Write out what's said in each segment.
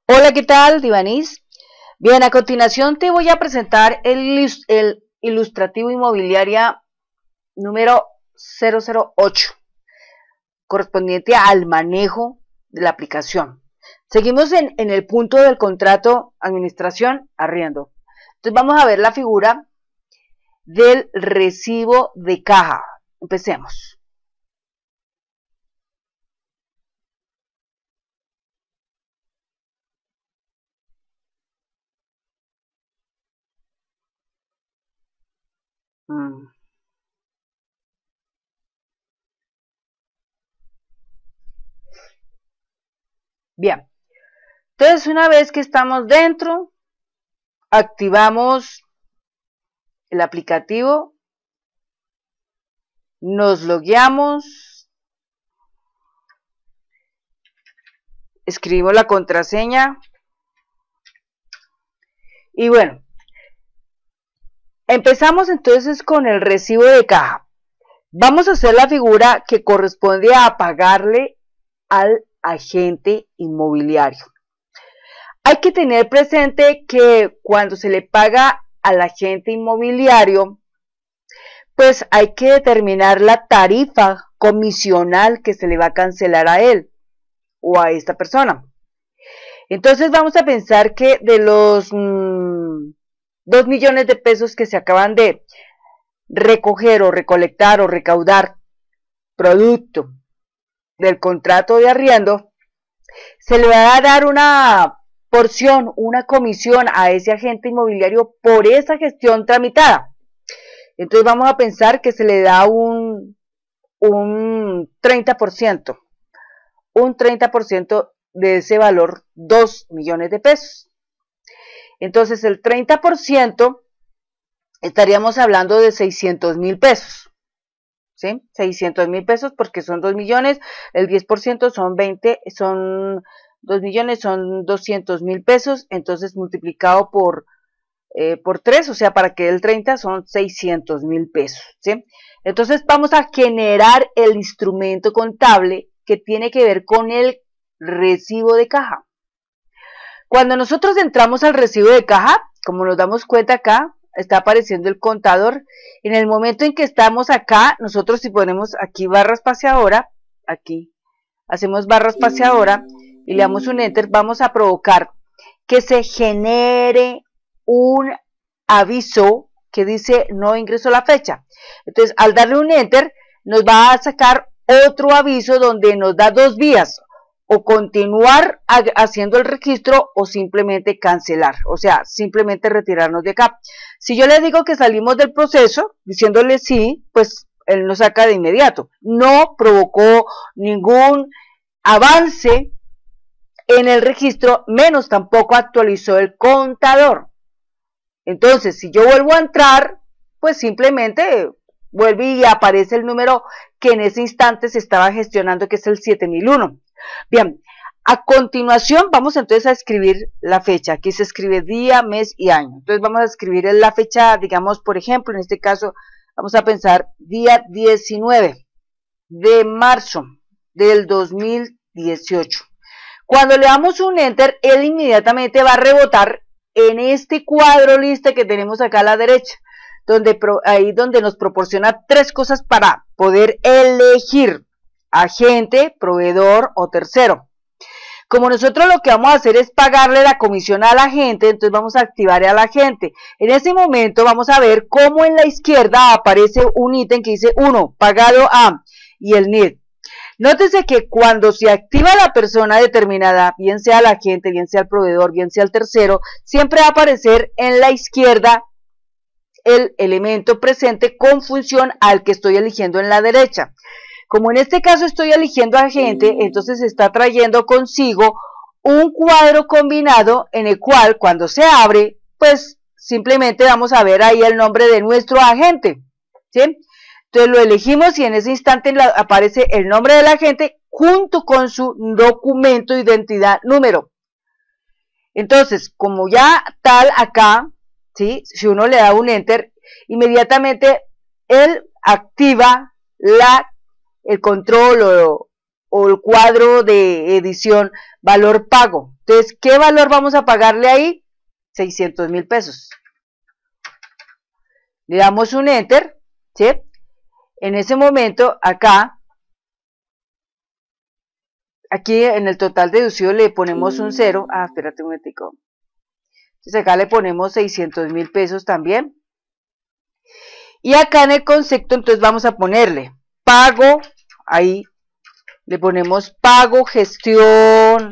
Hola, ¿qué tal, Divanis? Bien, a continuación te voy a presentar el ilustrativo inmobiliaria número 008, correspondiente al manejo de la aplicación. Seguimos en el punto del contrato administración arriendo. Entonces vamos a ver la figura del recibo de caja. Empecemos. Bien, entonces una vez que estamos dentro, activamos el aplicativo, nos logueamos, escribimos la contraseña y bueno, empezamos entonces con el recibo de caja. Vamos a hacer la figura que corresponde a pagarle al agente inmobiliario. Hay que tener presente que cuando se le paga al agente inmobiliario, pues hay que determinar la tarifa comisional que se le va a cancelar a él o a esta persona. Entonces vamos a pensar que de los 2 millones de pesos que se acaban de recoger o recolectar o recaudar producto del contrato de arriendo, se le va a dar una porción, una comisión a ese agente inmobiliario por esa gestión tramitada. Entonces vamos a pensar que se le da un 30%, un 30% de ese valor, 2 millones de pesos. Entonces el 30% estaríamos hablando de 600,000 pesos. ¿Sí? 600,000 pesos porque son 2 millones, el 10% son 2 millones, son 200,000 pesos, entonces multiplicado por 3, o sea, para que el 30 son 600,000 pesos. ¿Sí? Entonces vamos a generar el instrumento contable que tiene que ver con el recibo de caja. Cuando nosotros entramos al recibo de caja, como nos damos cuenta acá, está apareciendo el contador. En el momento en que estamos acá, nosotros si ponemos aquí barra espaciadora, aquí hacemos barra espaciadora y le damos un enter, vamos a provocar que se genere un aviso que dice no ingresó la fecha. Entonces al darle un enter nos va a sacar otro aviso donde nos da dos vías, o continuar haciendo el registro o simplemente cancelar, o sea, simplemente retirarnos de acá. Si yo le digo que salimos del proceso, diciéndole sí, pues él nos saca de inmediato. No provocó ningún avance en el registro, menos tampoco actualizó el contador. Entonces, si yo vuelvo a entrar, pues simplemente vuelve y aparece el número que en ese instante se estaba gestionando, que es el 7001. Bien, a continuación vamos entonces a escribir la fecha. Aquí se escribe día, mes y año. Entonces vamos a escribir la fecha, digamos, por ejemplo, en este caso, vamos a pensar día 19 de marzo del 2018. Cuando le damos un enter, él inmediatamente va a rebotar en este cuadro lista que tenemos acá a la derecha, ahí donde nos proporciona tres cosas para poder elegir agente, proveedor o tercero. Como nosotros lo que vamos a hacer es pagarle la comisión al agente, entonces vamos a activar al agente. En ese momento vamos a ver cómo en la izquierda aparece un ítem que dice 1, pagado a, y el NID. Nótese que cuando se activa la persona determinada, bien sea el agente, bien sea el proveedor, bien sea el tercero, siempre va a aparecer en la izquierda el elemento presente con función al que estoy eligiendo en la derecha. Como en este caso estoy eligiendo agente, entonces está trayendo consigo un cuadro combinado en el cual cuando se abre, pues simplemente vamos a ver ahí el nombre de nuestro agente, ¿sí? Entonces lo elegimos y en ese instante aparece el nombre del agente junto con su documento de identidad número. Entonces, como ya tal acá, ¿sí? Si uno le da un enter, inmediatamente él activa el control o el cuadro de edición, valor pago. Entonces, ¿qué valor vamos a pagarle ahí? 600.000 pesos. Le damos un enter, ¿sí? En ese momento, acá, aquí en el total deducido le ponemos un 0. Ah, espérate un momentico. Entonces acá le ponemos 600.000 pesos también. Y acá en el concepto, entonces vamos a ponerle pago, ahí le ponemos pago, gestión,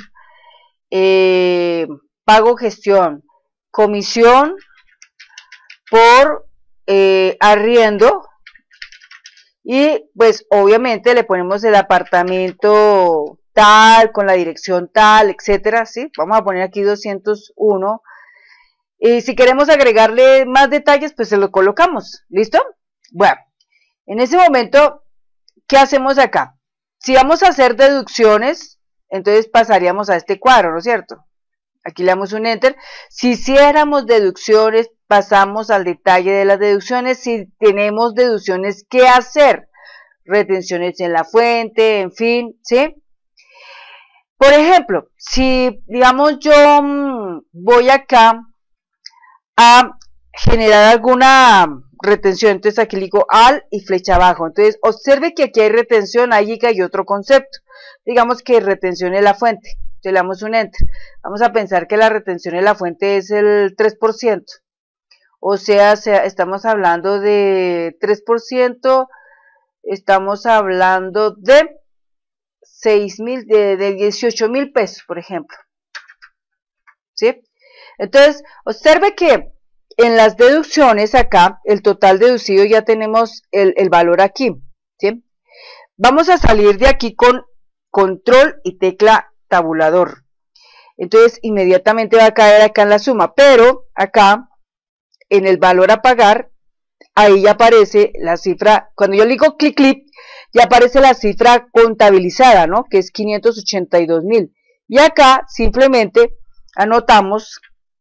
comisión por arriendo, y pues obviamente le ponemos el apartamento tal, con la dirección tal, etcétera, ¿sí? Vamos a poner aquí 201, y si queremos agregarle más detalles, pues se lo colocamos, ¿listo? Bueno, en ese momento, ¿qué hacemos acá? Si vamos a hacer deducciones, entonces pasaríamos a este cuadro, ¿no es cierto? Aquí le damos un enter. Si hiciéramos deducciones, pasamos al detalle de las deducciones. Si tenemos deducciones que hacer, retenciones en la fuente, en fin, ¿sí? Por ejemplo, si digamos yo voy acá a generar alguna retención, entonces aquí le digo al y flecha abajo. Entonces observe que aquí hay retención, allí que hay otro concepto, digamos que retención en la fuente. Entonces le damos un enter. Vamos a pensar que la retención en la fuente es el 3%, o sea, estamos hablando de 3%, estamos hablando de 6.000, de 18.000 pesos, por ejemplo, ¿sí? Entonces observe que en las deducciones acá, el total deducido ya tenemos el valor aquí, ¿sí? Vamos a salir de aquí con control y tecla tabulador. Entonces inmediatamente va a caer acá en la suma, pero acá en el valor a pagar, ahí ya aparece la cifra, cuando yo le digo clic clic, ya aparece la cifra contabilizada, ¿no? Que es 582.000. Y acá simplemente anotamos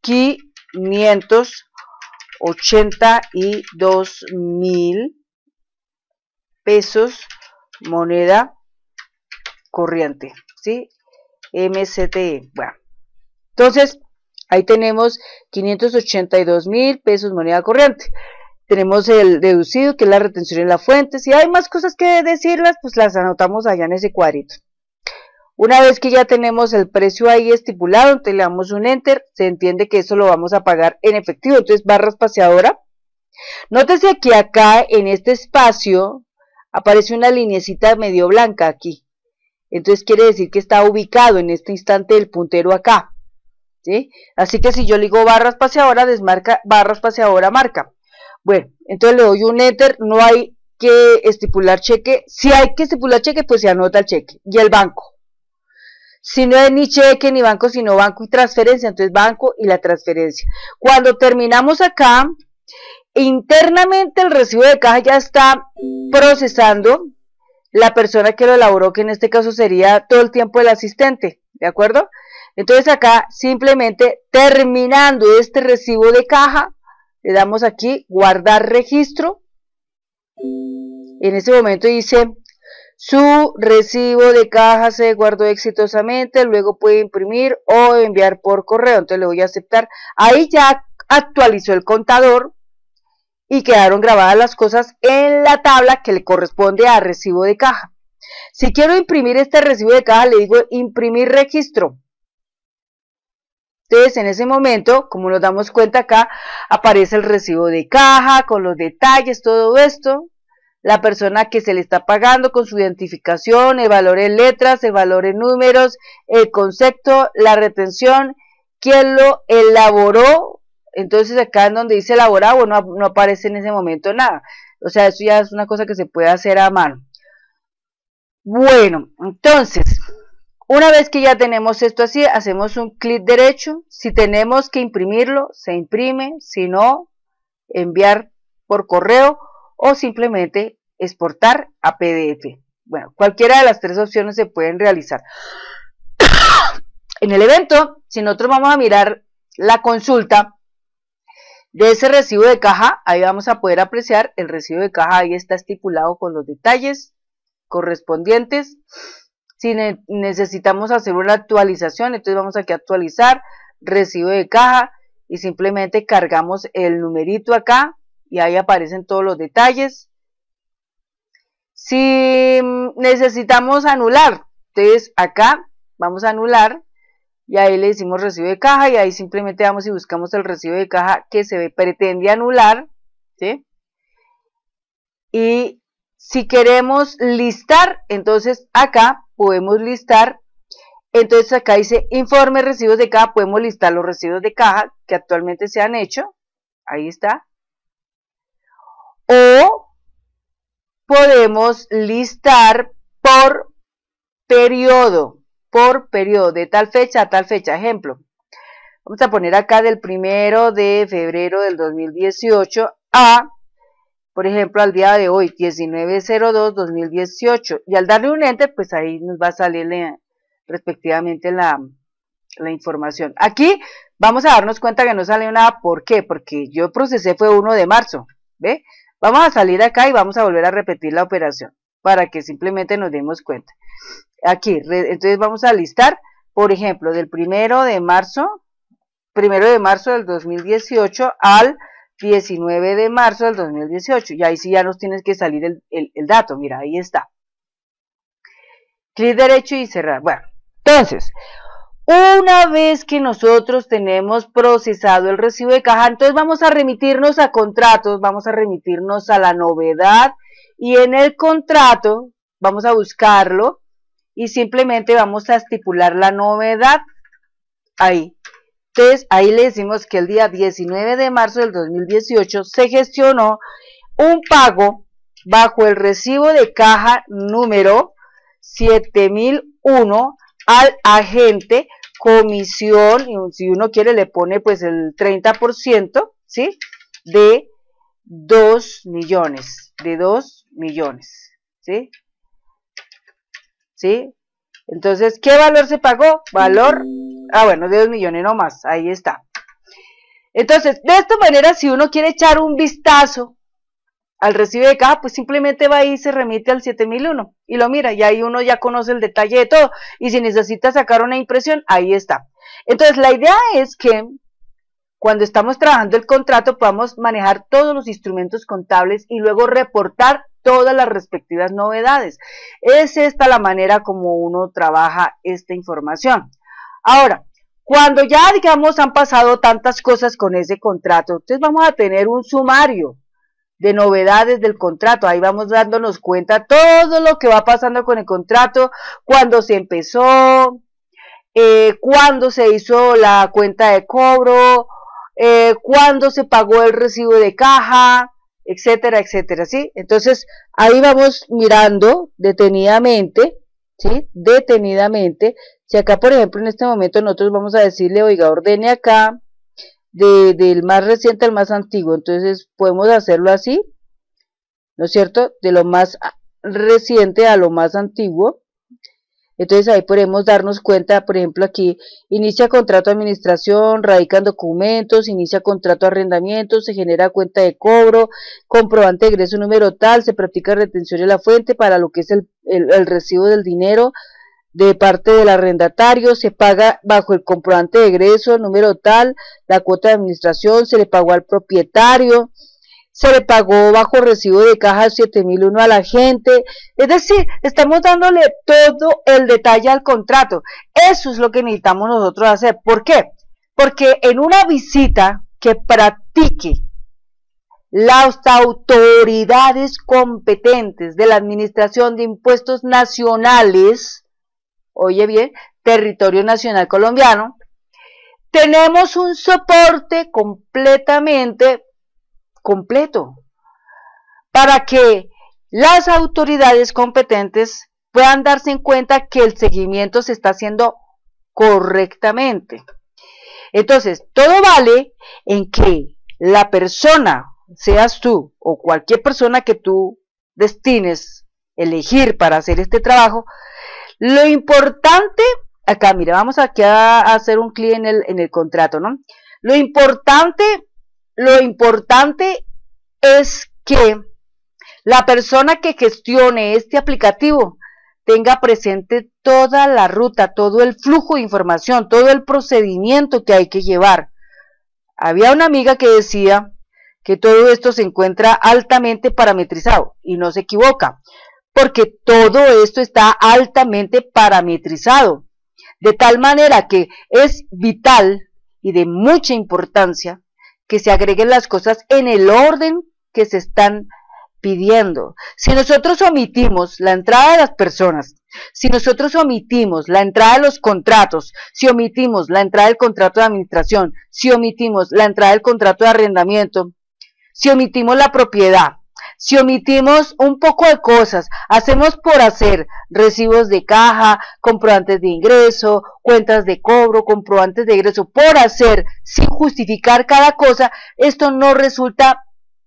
582.000 pesos moneda corriente, ¿sí? MCTE. Bueno, entonces ahí tenemos 582.000 pesos moneda corriente. Tenemos el deducido, que es la retención en la fuente. Si hay más cosas que decirlas, pues las anotamos allá en ese cuadrito. Una vez que ya tenemos el precio ahí estipulado, entonces le damos un enter, se entiende que eso lo vamos a pagar en efectivo. Entonces barra espaciadora. Nótese que acá en este espacio aparece una linecita medio blanca aquí. Entonces quiere decir que está ubicado en este instante el puntero acá, ¿sí? Así que si yo le digo barra espaciadora, desmarca, barra espaciadora marca. Bueno, entonces le doy un enter, no hay que estipular cheque. Si hay que estipular cheque, pues se anota el cheque. Y el banco. Si no es ni cheque ni banco, sino banco y transferencia, entonces banco y la transferencia. Cuando terminamos acá, internamente el recibo de caja ya está procesando la persona que lo elaboró, que en este caso sería todo el tiempo el asistente, ¿de acuerdo? Entonces acá simplemente terminando este recibo de caja, le damos aquí guardar registro. En ese momento dice su recibo de caja se guardó exitosamente, luego puede imprimir o enviar por correo. Entonces le voy a aceptar. Ahí ya actualizó el contador y quedaron grabadas las cosas en la tabla que le corresponde a recibo de caja. Si quiero imprimir este recibo de caja, le digo imprimir registro. Entonces en ese momento, como nos damos cuenta acá, aparece el recibo de caja con los detalles, todo esto, la persona que se le está pagando con su identificación, el valor en letras, el valor en números, el concepto, la retención, quién lo elaboró. Entonces acá en donde dice elaborado no aparece en ese momento nada. O sea, eso ya es una cosa que se puede hacer a mano. Bueno, entonces, una vez que ya tenemos esto así, hacemos un clic derecho. Si tenemos que imprimirlo, se imprime. Si no, enviar por correo o simplemente exportar a PDF. Bueno, cualquiera de las tres opciones se pueden realizar. En el evento, si nosotros vamos a mirar la consulta de ese recibo de caja, ahí vamos a poder apreciar el recibo de caja, ahí está estipulado con los detalles correspondientes Si necesitamos hacer una actualización, entonces vamos aquí a actualizar, recibo de caja, y simplemente cargamos el numerito acá, y ahí aparecen todos los detalles. Si necesitamos anular, entonces acá vamos a anular, y ahí le decimos recibo de caja, y ahí simplemente vamos y buscamos el recibo de caja que se pretende anular, ¿sí? Y si queremos listar, entonces acá podemos listar, entonces acá dice informe recibos de caja, podemos listar los recibos de caja que actualmente se han hecho, ahí está, o podemos listar por periodo, de tal fecha a tal fecha. Ejemplo, vamos a poner acá del 1 de febrero del 2018 a, por ejemplo, al día de hoy, 19/02/2018, y al darle un enter, pues ahí nos va a salir respectivamente la información. Aquí vamos a darnos cuenta que no sale nada. ¿Por qué? Porque yo procesé fue 1 de marzo, ¿ve? Vamos a salir acá y vamos a volver a repetir la operación, para que simplemente nos demos cuenta. Aquí, entonces vamos a listar, por ejemplo, del 1 de marzo del 2018 al 19 de marzo del 2018, y ahí sí ya nos tienes que salir el dato, mira, ahí está. Clic derecho y cerrar. Bueno, entonces, una vez que nosotros tenemos procesado el recibo de caja, entonces vamos a remitirnos a contratos, vamos a remitirnos a la novedad, y en el contrato vamos a buscarlo, y simplemente vamos a estipular la novedad, ahí. Entonces, ahí le decimos que el día 19 de marzo del 2018 se gestionó un pago bajo el recibo de caja número 7001 al agente, comisión, y si uno quiere le pone pues el 30%, ¿sí? De 2 millones, ¿sí? ¿Sí? Entonces, ¿qué valor se pagó? Valor, bueno, de 2 millones no más, ahí está. Entonces, de esta manera, si uno quiere echar un vistazo al recibo de caja, pues simplemente va y se remite al 7001 y lo mira, y ahí uno ya conoce el detalle de todo, y si necesita sacar una impresión, ahí está. Entonces, la idea es que cuando estamos trabajando el contrato podamos manejar todos los instrumentos contables y luego reportar todas las respectivas novedades. Es esta la manera como uno trabaja esta información. Ahora, cuando ya, digamos, han pasado tantas cosas con ese contrato, entonces vamos a tener un sumario de novedades del contrato. Ahí vamos dándonos cuenta todo lo que va pasando con el contrato, cuándo se empezó, cuándo se hizo la cuenta de cobro, cuándo se pagó el recibo de caja, etcétera, etcétera, ¿sí? Entonces, ahí vamos mirando detenidamente, ¿sí? Detenidamente. Si acá, por ejemplo, en este momento nosotros vamos a decirle, oiga, ordene acá, del más reciente al más antiguo, entonces podemos hacerlo así, ¿no es cierto? De lo más reciente a lo más antiguo. Entonces ahí podemos darnos cuenta, por ejemplo aquí, inicia contrato de administración, radican documentos, inicia contrato de arrendamiento, se genera cuenta de cobro, comprobante de ingreso número tal, se practica retención de la fuente para lo que es el recibo del dinero de parte del arrendatario, se paga bajo el comprobante de egreso número tal, la cuota de administración, se le pagó al propietario, se le pagó bajo recibo de caja 7001 a la gente. Es decir, estamos dándole todo el detalle al contrato. Eso es lo que necesitamos nosotros hacer. ¿Por qué? Porque en una visita que practique las autoridades competentes de la Administración de Impuestos Nacionales, oye bien, territorio nacional colombiano, tenemos un soporte completamente completo para que las autoridades competentes puedan darse en cuenta que el seguimiento se está haciendo correctamente. Entonces, todo vale en que la persona, seas tú o cualquier persona que tú destines elegir para hacer este trabajo, lo importante, acá mira, vamos aquí a hacer un clic en el contrato, ¿no? Lo importante es que la persona que gestione este aplicativo tenga presente toda la ruta, todo el flujo de información, todo el procedimiento que hay que llevar. Había una amiga que decía que todo esto se encuentra altamente parametrizado, y no se equivoca, porque todo esto está altamente parametrizado, de tal manera que es vital y de mucha importancia que se agreguen las cosas en el orden que se están pidiendo. Si nosotros omitimos la entrada de las personas, si nosotros omitimos la entrada de los contratos, si omitimos la entrada del contrato de administración, si omitimos la entrada del contrato de arrendamiento, si omitimos la propiedad, si omitimos un poco de cosas, hacemos por hacer recibos de caja, comprobantes de ingreso, cuentas de cobro, comprobantes de ingreso, por hacer, sin justificar cada cosa, esto no resulta,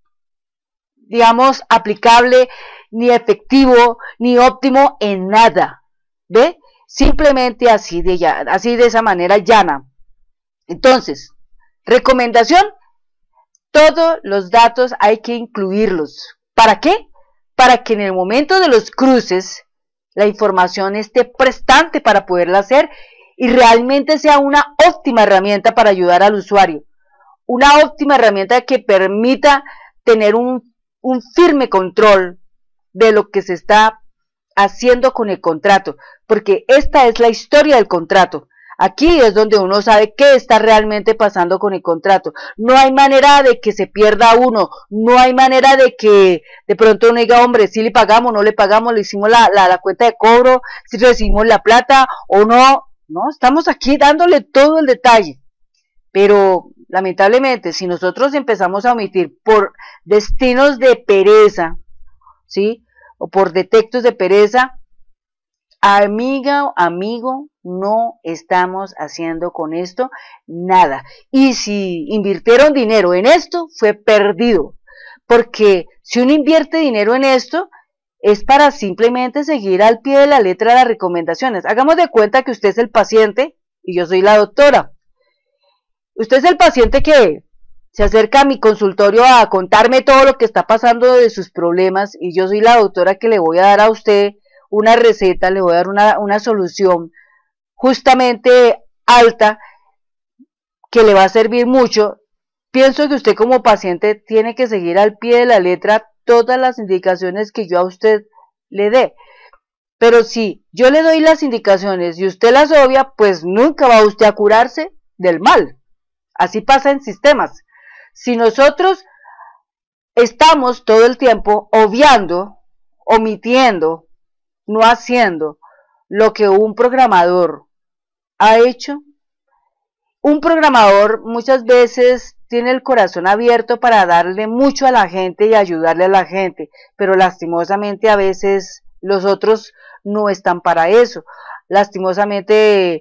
digamos, aplicable, ni efectivo, ni óptimo en nada, ¿ve? Simplemente así de esa manera llana. Entonces, recomendación, todos los datos hay que incluirlos. ¿Para qué? Para que en el momento de los cruces, la información esté prestante para poderla hacer y realmente sea una óptima herramienta para ayudar al usuario. Una óptima herramienta que permita tener un firme control de lo que se está haciendo con el contrato, porque esta es la historia del contrato. Aquí es donde uno sabe qué está realmente pasando con el contrato. No hay manera de que se pierda uno, no hay manera de que de pronto uno diga, hombre, si le pagamos, no le pagamos, le hicimos la cuenta de cobro, si recibimos la plata o no. No, estamos aquí dándole todo el detalle. Pero lamentablemente, si nosotros empezamos a omitir por destinos de pereza, ¿sí? O por defectos de pereza, amiga o amigo, no estamos haciendo con esto nada. Y si invirtieron dinero en esto, fue perdido. Porque si uno invierte dinero en esto, es para simplemente seguir al pie de la letra las recomendaciones. Hagamos de cuenta que usted es el paciente y yo soy la doctora. Usted es el paciente que se acerca a mi consultorio a contarme todo lo que está pasando de sus problemas y yo soy la doctora que le voy a dar a usted una receta, le voy a dar una solución justamente alta que le va a servir mucho. Pienso que usted como paciente tiene que seguir al pie de la letra todas las indicaciones que yo a usted le dé. Pero si yo le doy las indicaciones y usted las obvia, pues nunca va usted a curarse del mal. Así pasa en sistemas. Si nosotros estamos todo el tiempo obviando, omitiendo, no haciendo lo que un programador ha hecho, un programador muchas veces tiene el corazón abierto para darle mucho a la gente y ayudarle a la gente, pero lastimosamente a veces los otros no están para eso. Lastimosamente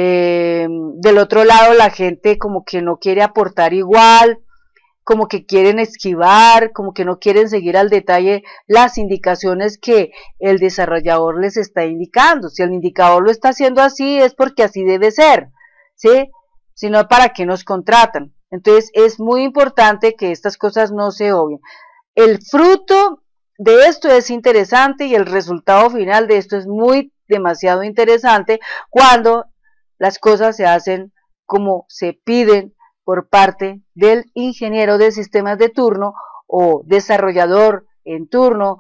del otro lado la gente como que no quiere aportar igual, como que quieren esquivar, como que no quieren seguir al detalle las indicaciones que el desarrollador les está indicando. Si el indicador lo está haciendo así es porque así debe ser, ¿sí? Si no, ¿para qué nos contratan? Entonces es muy importante que estas cosas no se obvien. El fruto de esto es interesante y el resultado final de esto es demasiado interesante cuando las cosas se hacen como se piden por parte del ingeniero de sistemas de turno o desarrollador en turno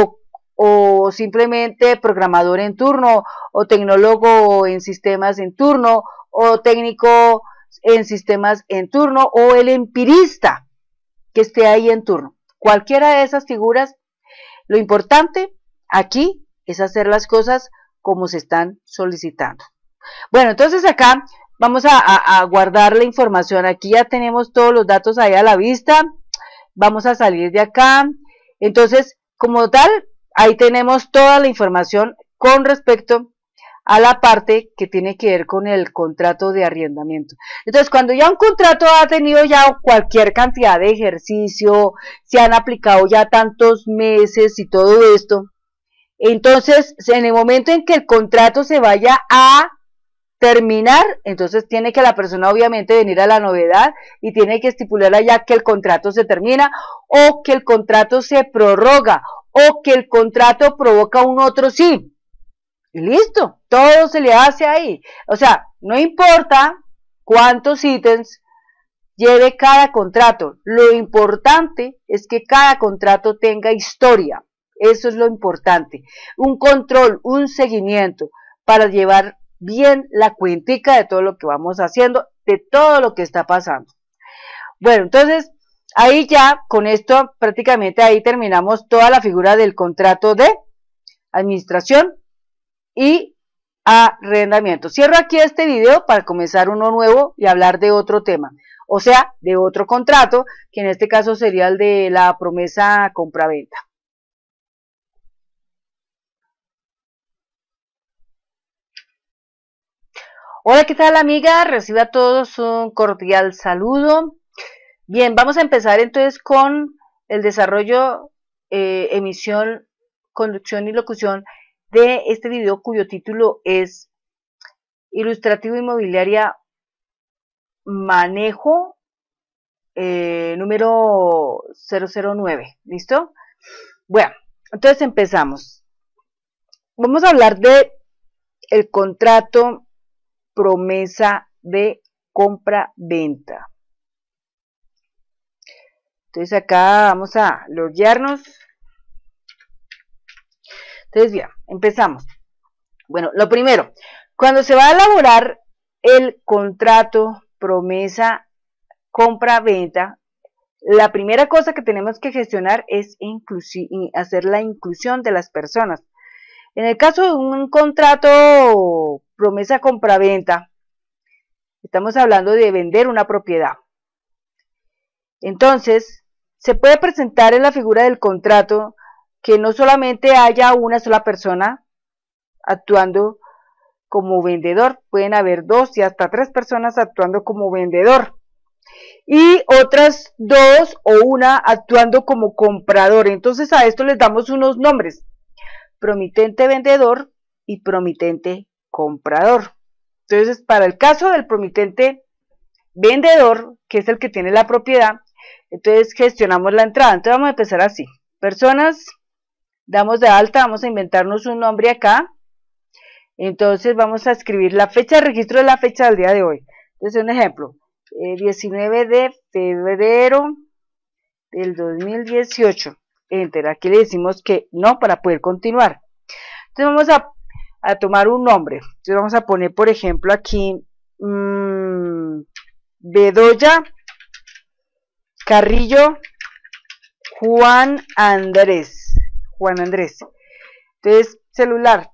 o simplemente programador en turno o tecnólogo en sistemas en turno o técnico en sistemas en turno o el empirista que esté ahí en turno. Cualquiera de esas figuras, lo importante aquí es hacer las cosas como se están solicitando. Bueno, entonces acá vamos a guardar la información. Aquí ya tenemos todos los datos ahí a la vista. Vamos a salir de acá. Entonces, como tal, ahí tenemos toda la información con respecto a la parte que tiene que ver con el contrato de arrendamiento. Entonces, cuando ya un contrato ha tenido ya cualquier cantidad de ejercicio, se han aplicado ya tantos meses y todo esto, entonces, en el momento en que el contrato se vaya a terminar, entonces tiene que la persona obviamente venir a la novedad y tiene que estipular allá que el contrato se termina o que el contrato se prorroga o que el contrato provoca un otro sí. Y listo, todo se le hace ahí. O sea, no importa cuántos ítems lleve cada contrato. Lo importante es que cada contrato tenga historia. Eso es lo importante. Un control, un seguimiento para llevar bien la cuentica de todo lo que vamos haciendo, de todo lo que está pasando. Bueno, entonces, ahí ya, con esto prácticamente ahí terminamos toda la figura del contrato de administración y arrendamiento. Cierro aquí este video para comenzar uno nuevo y hablar de otro tema, o sea, de otro contrato, que en este caso sería el de la promesa compra-venta. Hola, ¿qué tal, amiga? Reciba a todos un cordial saludo. Bien, vamos a empezar entonces con el desarrollo, emisión, conducción y locución de este video, cuyo título es Ilustrativo Inmobiliaria Manejo número 009. ¿Listo? Bueno, entonces empezamos. Vamos a hablar de el contrato promesa de compra-venta. Entonces acá vamos a loguearnos. Entonces bien, empezamos. Bueno, lo primero, cuando se va a elaborar el contrato promesa compra-venta, la primera cosa que tenemos que gestionar es hacer la inclusión de las personas. En el caso de un contrato promesa compra-venta, estamos hablando de vender una propiedad. Entonces, se puede presentar en la figura del contrato que no solamente haya una sola persona actuando como vendedor, pueden haber 2 y hasta 3 personas actuando como vendedor y otras 2 o una actuando como comprador. Entonces a esto les damos unos nombres: promitente vendedor y promitente comprador. Entonces, para el caso del promitente vendedor, que es el que tiene la propiedad, entonces gestionamos la entrada. Entonces vamos a empezar así: personas, damos de alta, vamos a inventarnos un nombre acá. Entonces vamos a escribir la fecha de registro de la fecha del día de hoy. Entonces un ejemplo, 19 de febrero del 2018. Enter. Aquí le decimos que no para poder continuar. Entonces vamos a tomar un nombre. Entonces vamos a poner, por ejemplo, aquí Bedoya Carrillo Juan Andrés. Entonces, celular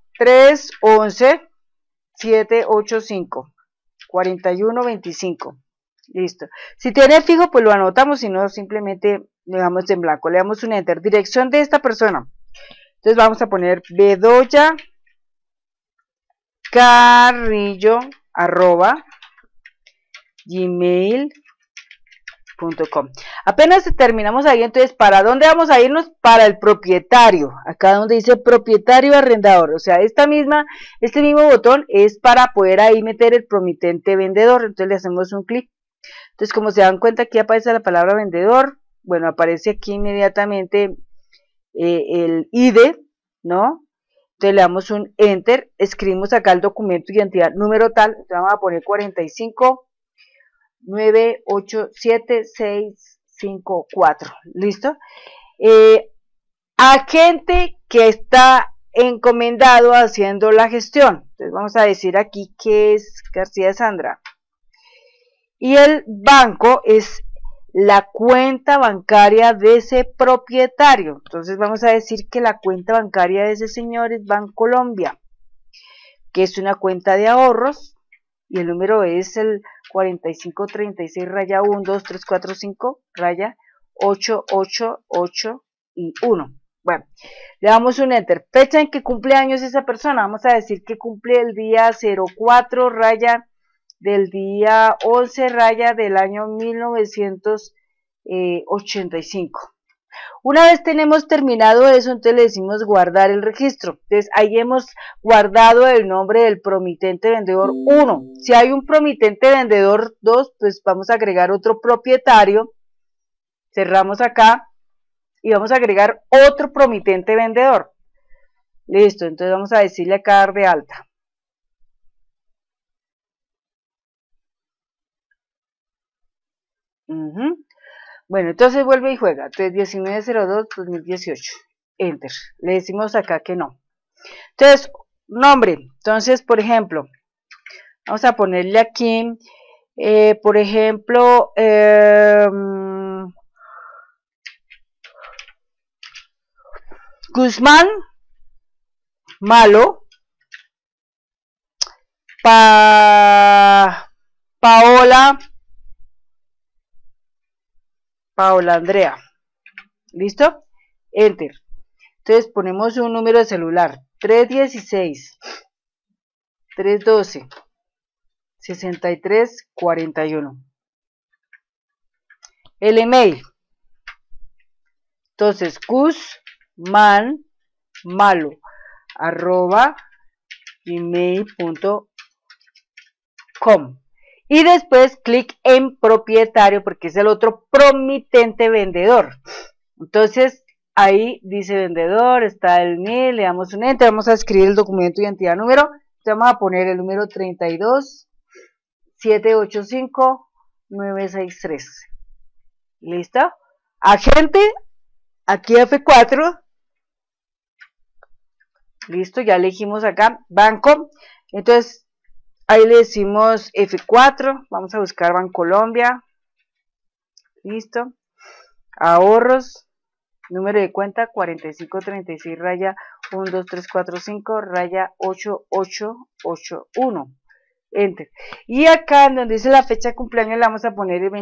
311-785-4125. Listo. Si tiene fijo, pues lo anotamos, si no, simplemente le damos en blanco. Le damos un enter. Dirección de esta persona. Entonces vamos a poner Bedoya Carrillo @gmail.com. Apenas terminamos ahí, entonces, ¿para dónde vamos a irnos? Para el propietario, acá donde dice propietario arrendador, o sea, este mismo botón es para poder ahí meter el promitente vendedor. Entonces le hacemos un clic. Entonces, como se dan cuenta, aquí aparece la palabra vendedor. Bueno, aparece aquí inmediatamente el ID, ¿no? Entonces le damos un enter, escribimos acá el documento de identidad número tal, entonces vamos a poner 45987654, ¿listo? Agente que está encomendado haciendo la gestión. Entonces vamos a decir aquí que es García Sandra. Y el banco es la cuenta bancaria de ese propietario. Entonces vamos a decir que la cuenta bancaria de ese señor es Bancolombia, que es una cuenta de ahorros, y el número es el 4536-12345-888 y 1. Bueno, le damos un enter. Fecha en que cumple años esa persona, vamos a decir que cumple el día 04 del día 11 del año 1985. Una vez tenemos terminado eso, entonces le decimos guardar el registro. Entonces ahí hemos guardado el nombre del promitente vendedor 1. Si hay un promitente vendedor 2, pues vamos a agregar otro propietario. Cerramos acá y vamos a agregar otro promitente vendedor. Listo, entonces vamos a decirle acá dar de alta. Bueno, entonces vuelve y juega. Entonces 19/02/2018. Enter. Le decimos acá que no. Entonces, nombre. Entonces, por ejemplo, vamos a ponerle aquí, por ejemplo, Guzmán Malo, Paola Andrea. ¿Listo? Enter. Entonces ponemos un número de celular. 316-312-6341. El email. Entonces, guzmanmalo@gmail.com. Y después clic en propietario porque es el otro promitente vendedor. Entonces, ahí dice vendedor, está el NIL, le damos un enter, vamos a escribir el documento de identidad número, vamos a poner el número 32-785-963. ¿Listo? Agente, aquí F4. Listo, ya elegimos acá, banco. Entonces, ahí le decimos F4, vamos a buscar Bancolombia. Listo. Ahorros. Número de cuenta 4536-12345-8881. Enter. Y acá donde dice la fecha de cumpleaños le vamos a poner el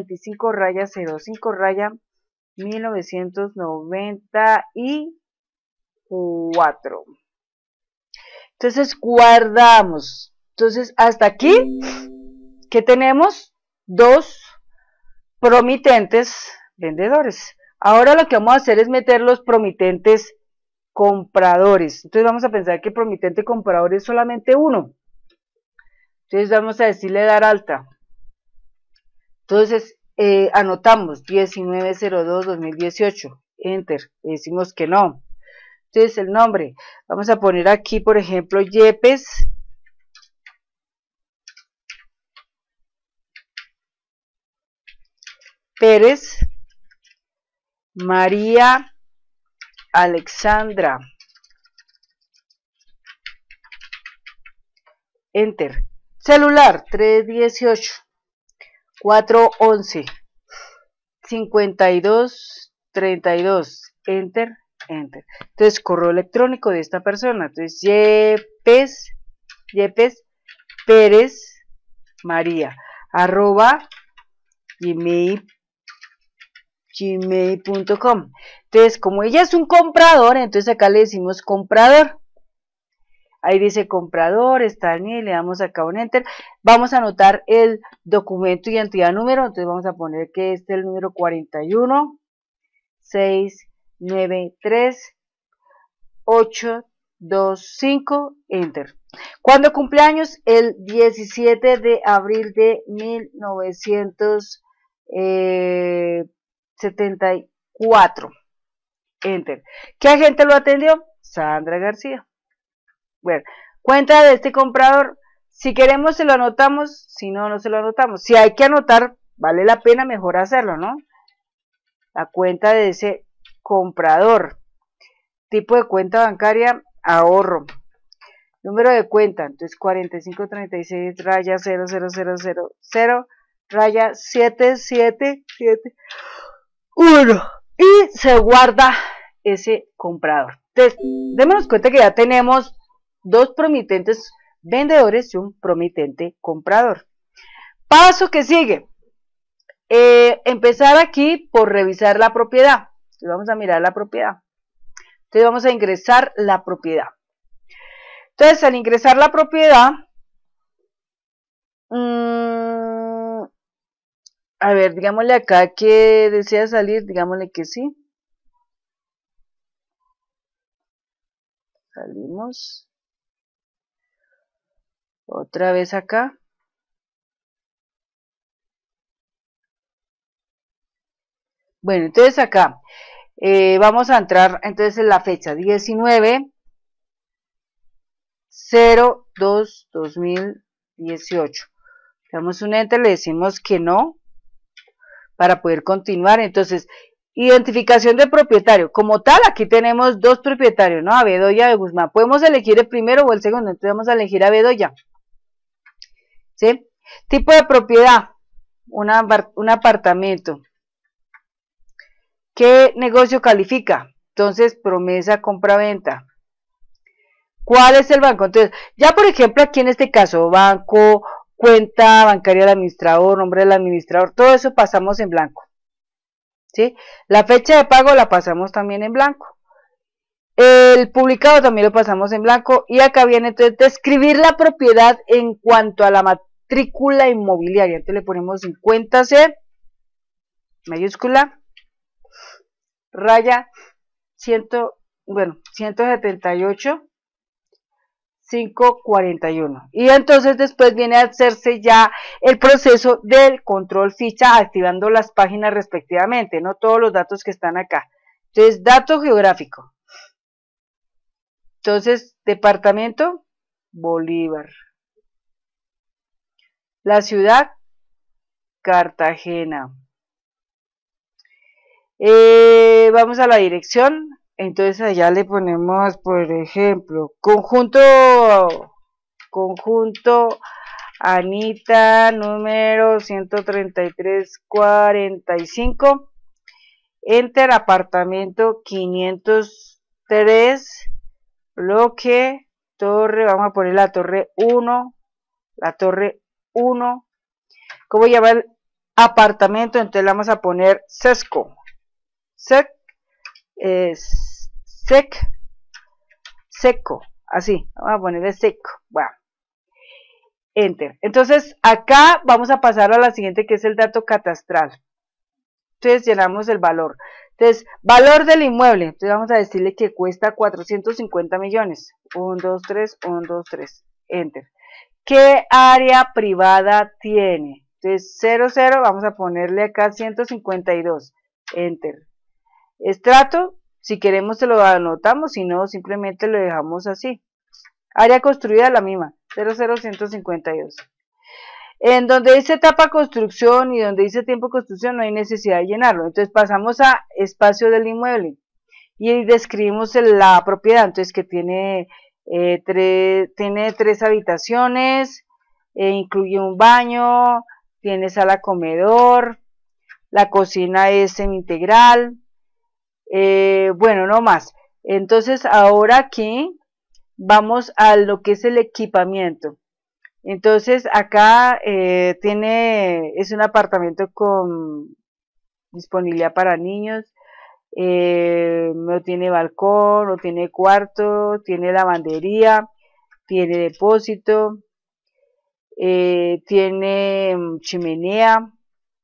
25-05-1994. Entonces guardamos. Entonces hasta aquí que tenemos dos promitentes vendedores. Ahora lo que vamos a hacer es meter los promitentes compradores. Entonces vamos a pensar que el promitente comprador es solamente uno. Entonces vamos a decirle dar alta. Entonces anotamos 19/02/2018. Enter. Le decimos que no. Entonces el nombre. Vamos a poner aquí, por ejemplo, Yepes Pérez María Alexandra. Enter. Celular 318-411-5232. Enter, enter. Entonces, correo electrónico de esta persona. Entonces, Yepes Pérez María @gmail.com. Entonces, como ella es un comprador, entonces acá le decimos comprador. Ahí dice comprador, está el NIE, le damos acá un enter. Vamos a anotar el documento y identidad número, entonces vamos a poner que este es el número 41-693-825, enter. ¿Cuándo cumpleaños? El 17 de abril de 1974, enter. ¿Qué agente lo atendió? Sandra García. Bueno, cuenta de este comprador, si queremos se lo anotamos, si no, no se lo anotamos. Si hay que anotar, vale la pena mejor hacerlo, ¿no? La cuenta de ese comprador. Tipo de cuenta bancaria, ahorro. Número de cuenta, entonces 4536-0000-77771 y se guarda ese comprador. Entonces, démonos cuenta que ya tenemos dos promitentes vendedores y un promitente comprador. Paso que sigue. Empezar aquí por revisar la propiedad. Entonces vamos a mirar la propiedad. Entonces vamos a ingresar la propiedad. Entonces al ingresar la propiedad, a ver, digámosle acá que desea salir, digámosle que sí. Salimos. Otra vez acá. Bueno, entonces acá vamos a entrar entonces en la fecha 19 02-2018. Le damos un enter, le decimos que no para poder continuar. Entonces, identificación de propietario. Como tal, aquí tenemos dos propietarios, ¿no? A Bedoya de Guzmán. Podemos elegir el primero o el segundo, entonces vamos a elegir a Bedoya. ¿Sí? Tipo de propiedad, un apartamento. ¿Qué negocio califica? Entonces, promesa, compra-venta. ¿Cuál es el banco? Entonces, ya por ejemplo, aquí en este caso, banco, cuenta bancaria del administrador, nombre del administrador, todo eso pasamos en blanco. ¿Sí? La fecha de pago la pasamos también en blanco. El publicado también lo pasamos en blanco. Y acá viene entonces describir la propiedad en cuanto a la matrícula inmobiliaria. Entonces le ponemos 50C, mayúscula, raya 178. 541. Y entonces después viene a hacerse ya el proceso del control ficha activando las páginas respectivamente, no todos los datos que están acá. Entonces, dato geográfico. Entonces, departamento, Bolívar. La ciudad, Cartagena. Vamos a la dirección. Entonces allá le ponemos, por ejemplo, conjunto Anita, número 13345, enter, apartamento 503, bloque, torre, vamos a poner la torre 1, ¿cómo llama el apartamento? Entonces le vamos a poner Sesco, seco, así, vamos a ponerle seco, bueno, enter. Entonces acá vamos a pasar a la siguiente, que es el dato catastral. Entonces llenamos el valor. Entonces, valor del inmueble, entonces vamos a decirle que cuesta 450 millones, 1, 2, 3, 1, 2, 3, enter. ¿Qué área privada tiene? Entonces 00, vamos a ponerle acá 152, enter. Estrato, si queremos se lo anotamos, si no simplemente lo dejamos así. Área construida la misma, 00152. En donde dice etapa construcción y donde dice tiempo de construcción no hay necesidad de llenarlo. Entonces pasamos a espacio del inmueble y describimos la propiedad. Entonces que tiene 3 habitaciones, incluye un baño, tiene sala comedor, la cocina es semi-integral. Bueno, no más. Entonces ahora aquí vamos a lo que es el equipamiento. Entonces acá es un apartamento con disponibilidad para niños, no tiene balcón, no tiene cuarto, tiene lavandería, tiene depósito, tiene chimenea,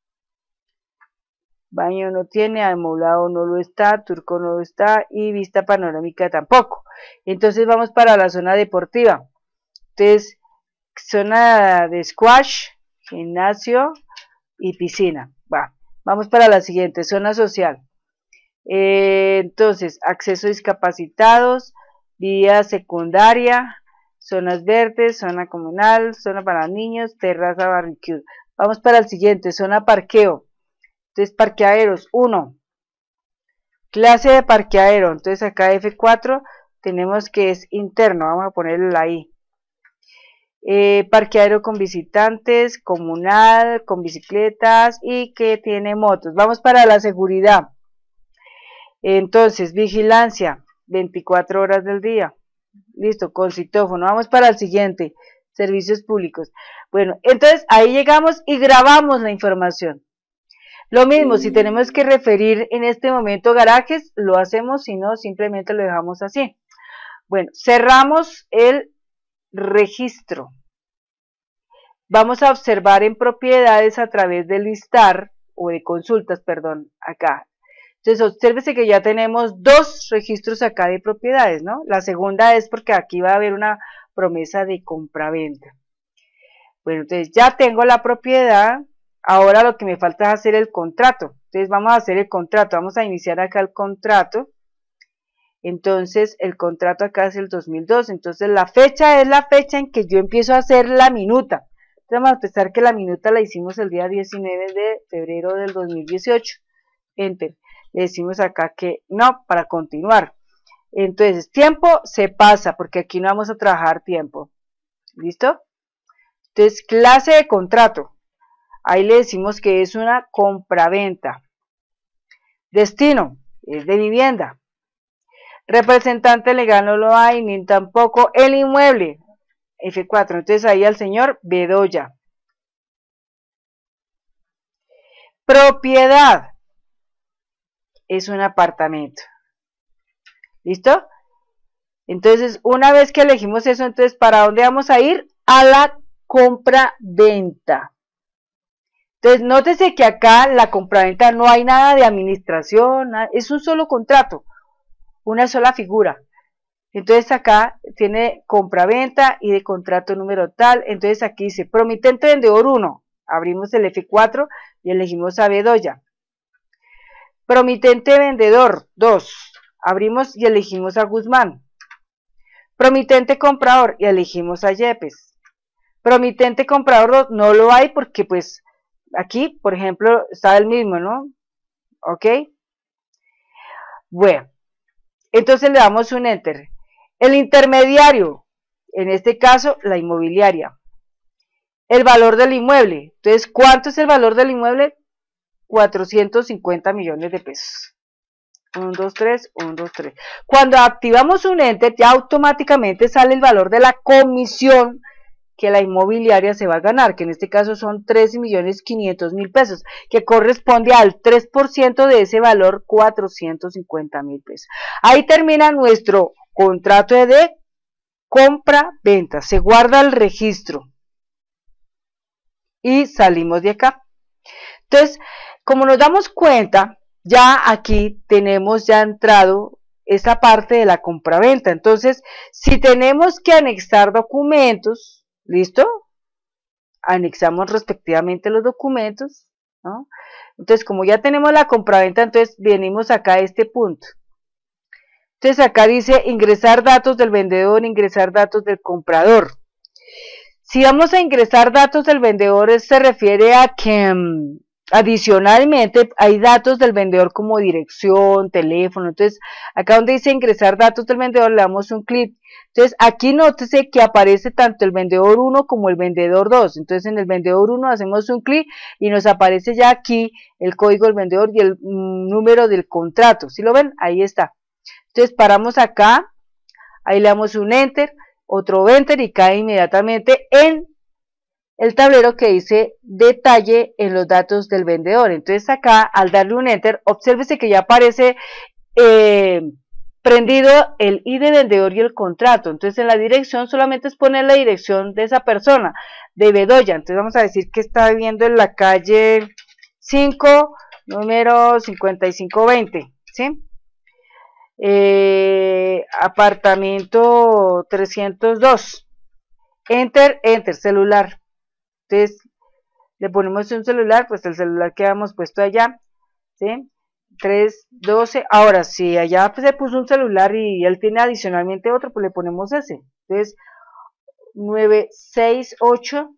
baño no tiene, amoblado no lo está, turco no lo está y vista panorámica tampoco. Entonces vamos para la zona deportiva. Entonces, zona de squash, gimnasio y piscina. Vamos para la siguiente, zona social. Entonces, acceso a discapacitados, vía secundaria, zonas verdes, zona comunal, zona para niños, terraza, barbecue. Vamos para el siguiente, zona parqueo. Entonces, parqueaderos, 1. Clase de parqueadero. Entonces, acá F4 tenemos que es interno. Vamos a ponerle la I. Parqueadero con visitantes, comunal, con bicicletas y que tiene motos. Vamos para la seguridad. Entonces, vigilancia, 24 horas del día. Listo, con citófono. Vamos para el siguiente, servicios públicos. Bueno, entonces ahí llegamos y grabamos la información. Lo mismo, si tenemos que referir en este momento garajes, lo hacemos, si no, simplemente lo dejamos así. Bueno, cerramos el registro. Vamos a observar en propiedades a través de listar, o de consultas, perdón, acá. Entonces, obsérvese que ya tenemos 2 registros acá de propiedades, ¿no? La segunda es porque aquí va a haber una promesa de compraventa. Bueno, entonces ya tengo la propiedad. Ahora lo que me falta es hacer el contrato. Entonces vamos a hacer el contrato. Vamos a iniciar acá el contrato. Entonces el contrato acá es el 2002, entonces la fecha es la fecha en que yo empiezo a hacer la minuta. Entonces vamos a pensar que la minuta la hicimos el día 19 de febrero del 2018. Enter. Le decimos acá que no, para continuar. Entonces, tiempo se pasa, porque aquí no vamos a trabajar tiempo. ¿Listo? Entonces, clase de contrato. Ahí le decimos que es una compraventa. Destino, es de vivienda. Representante legal no lo hay, ni tampoco el inmueble. F4. Entonces, ahí al señor Bedoya. Propiedad. Es un apartamento. ¿Listo? Entonces, una vez que elegimos eso, entonces, ¿para dónde vamos a ir? A la compra-venta. Entonces, nótese que acá la compraventa no hay nada de administración, es un solo contrato, una sola figura. Entonces, acá tiene compraventa y de contrato número tal. Entonces, aquí dice promitente vendedor 1. Abrimos el F4 y elegimos a Bedoya. Promitente vendedor 2. Abrimos y elegimos a Guzmán. Promitente comprador y elegimos a Yepes. Promitente comprador 2 no lo hay porque pues aquí, por ejemplo, está el mismo, ¿no? ¿Ok? Bueno, entonces le damos un enter. El intermediario, en este caso, la inmobiliaria. El valor del inmueble. Entonces, ¿cuánto es el valor del inmueble? 450 millones de pesos. 1, 2, 3, 1, 2, 3. Cuando activamos un enter, ya automáticamente sale el valor de la comisión que la inmobiliaria se va a ganar, que en este caso son 13.500.000 pesos, que corresponde al 3% de ese valor, 450.000 pesos. Ahí termina nuestro contrato de compra-venta. Se guarda el registro y salimos de acá. Entonces, como nos damos cuenta, ya aquí tenemos ya entrado esta parte de la compraventa. Entonces, si tenemos que anexar documentos, ¿listo? Anexamos respectivamente los documentos, ¿no? Entonces, como ya tenemos la compraventa, entonces venimos acá a este punto. Entonces, acá dice ingresar datos del vendedor, ingresar datos del comprador. Si vamos a ingresar datos del vendedor, se refiere a que adicionalmente hay datos del vendedor como dirección, teléfono. Entonces, acá donde dice ingresar datos del vendedor, le damos un clic. Entonces, aquí nótese que aparece tanto el vendedor 1 como el vendedor 2. Entonces, en el vendedor 1 hacemos un clic y nos aparece ya aquí el código del vendedor y el número del contrato. ¿Sí lo ven? Ahí está. Entonces, paramos acá, ahí le damos un enter, otro enter y cae inmediatamente en el tablero que dice detalle en los datos del vendedor. Entonces acá al darle un enter, obsérvese que ya aparece prendido el ID de vendedor y el contrato. Entonces en la dirección solamente es poner la dirección de esa persona, de Bedoya. Entonces vamos a decir que está viviendo en la calle 5, número 5520, ¿sí? Apartamento 302. Enter, enter, celular. Entonces le ponemos un celular, pues el celular que habíamos puesto allá, ¿sí? 312. Ahora, si allá pues, se puso un celular y él tiene adicionalmente otro, pues le ponemos ese. Entonces, 968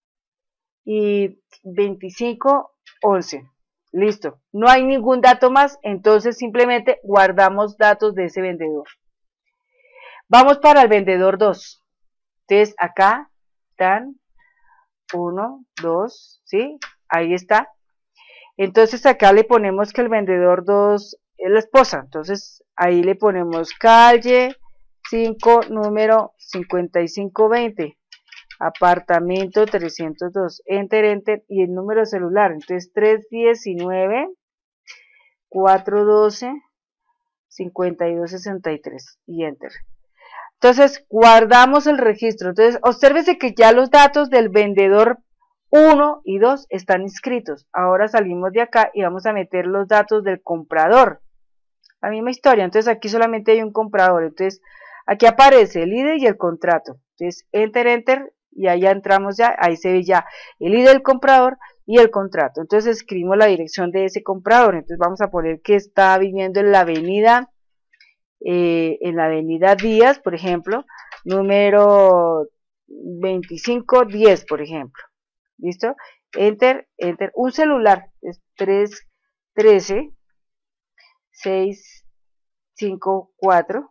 y 2511. Listo. No hay ningún dato más, entonces simplemente guardamos datos de ese vendedor. Vamos para el vendedor 2. Entonces, acá están 1, 2, ¿sí? Ahí está. Entonces acá le ponemos que el vendedor 2 es la esposa. Entonces ahí le ponemos calle 5, número 5520, apartamento 302, enter, enter, y el número celular. Entonces 319 412 5263 y enter. Entonces guardamos el registro. Entonces obsérvese que ya los datos del vendedor 1 y 2 están inscritos. Ahora salimos de acá y vamos a meter los datos del comprador. La misma historia. Entonces aquí solamente hay un comprador. Entonces aquí aparece el ID y el contrato. Entonces enter, enter, y ahí ya entramos ya. Ahí se ve ya el ID del comprador y el contrato. Entonces escribimos la dirección de ese comprador. Entonces vamos a poner que está viviendo en la avenida en la avenida Díaz, por ejemplo, número 2510, por ejemplo. ¿Listo? Enter, enter. Un celular es 313 654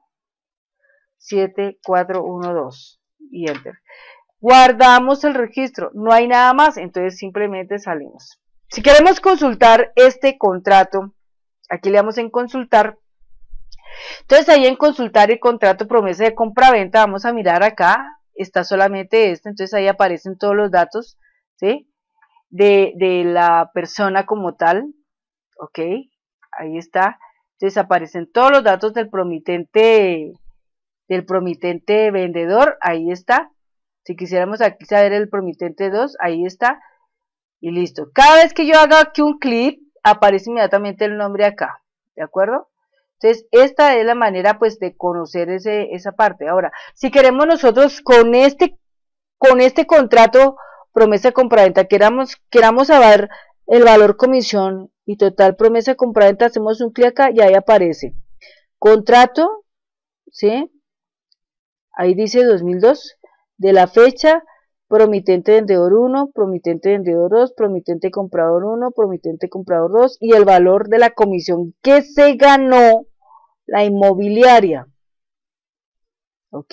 7412 y enter. Guardamos el registro, no hay nada más, entonces simplemente salimos. Si queremos consultar este contrato, aquí le damos en consultar. Entonces ahí en consultar el contrato promesa de compra-venta, vamos a mirar acá, está solamente este, entonces ahí aparecen todos los datos, ¿sí? De la persona como tal, ok, ahí está. Entonces aparecen todos los datos del promitente vendedor, ahí está. Si quisiéramos aquí saber el promitente 2, ahí está. Y listo. Cada vez que yo haga aquí un clic, aparece inmediatamente el nombre acá. ¿De acuerdo? Entonces, esta es la manera pues de conocer esa parte. Ahora, si queremos nosotros con este contrato promesa de compraventa, queramos saber el valor comisión y total promesa de compraventa, hacemos un clic acá y ahí aparece. Contrato, ¿sí? Ahí dice 2002, de la fecha, promitente vendedor 1, promitente vendedor 2, promitente comprador 1, promitente comprador 2 y el valor de la comisión que se ganó la inmobiliaria. ¿Ok?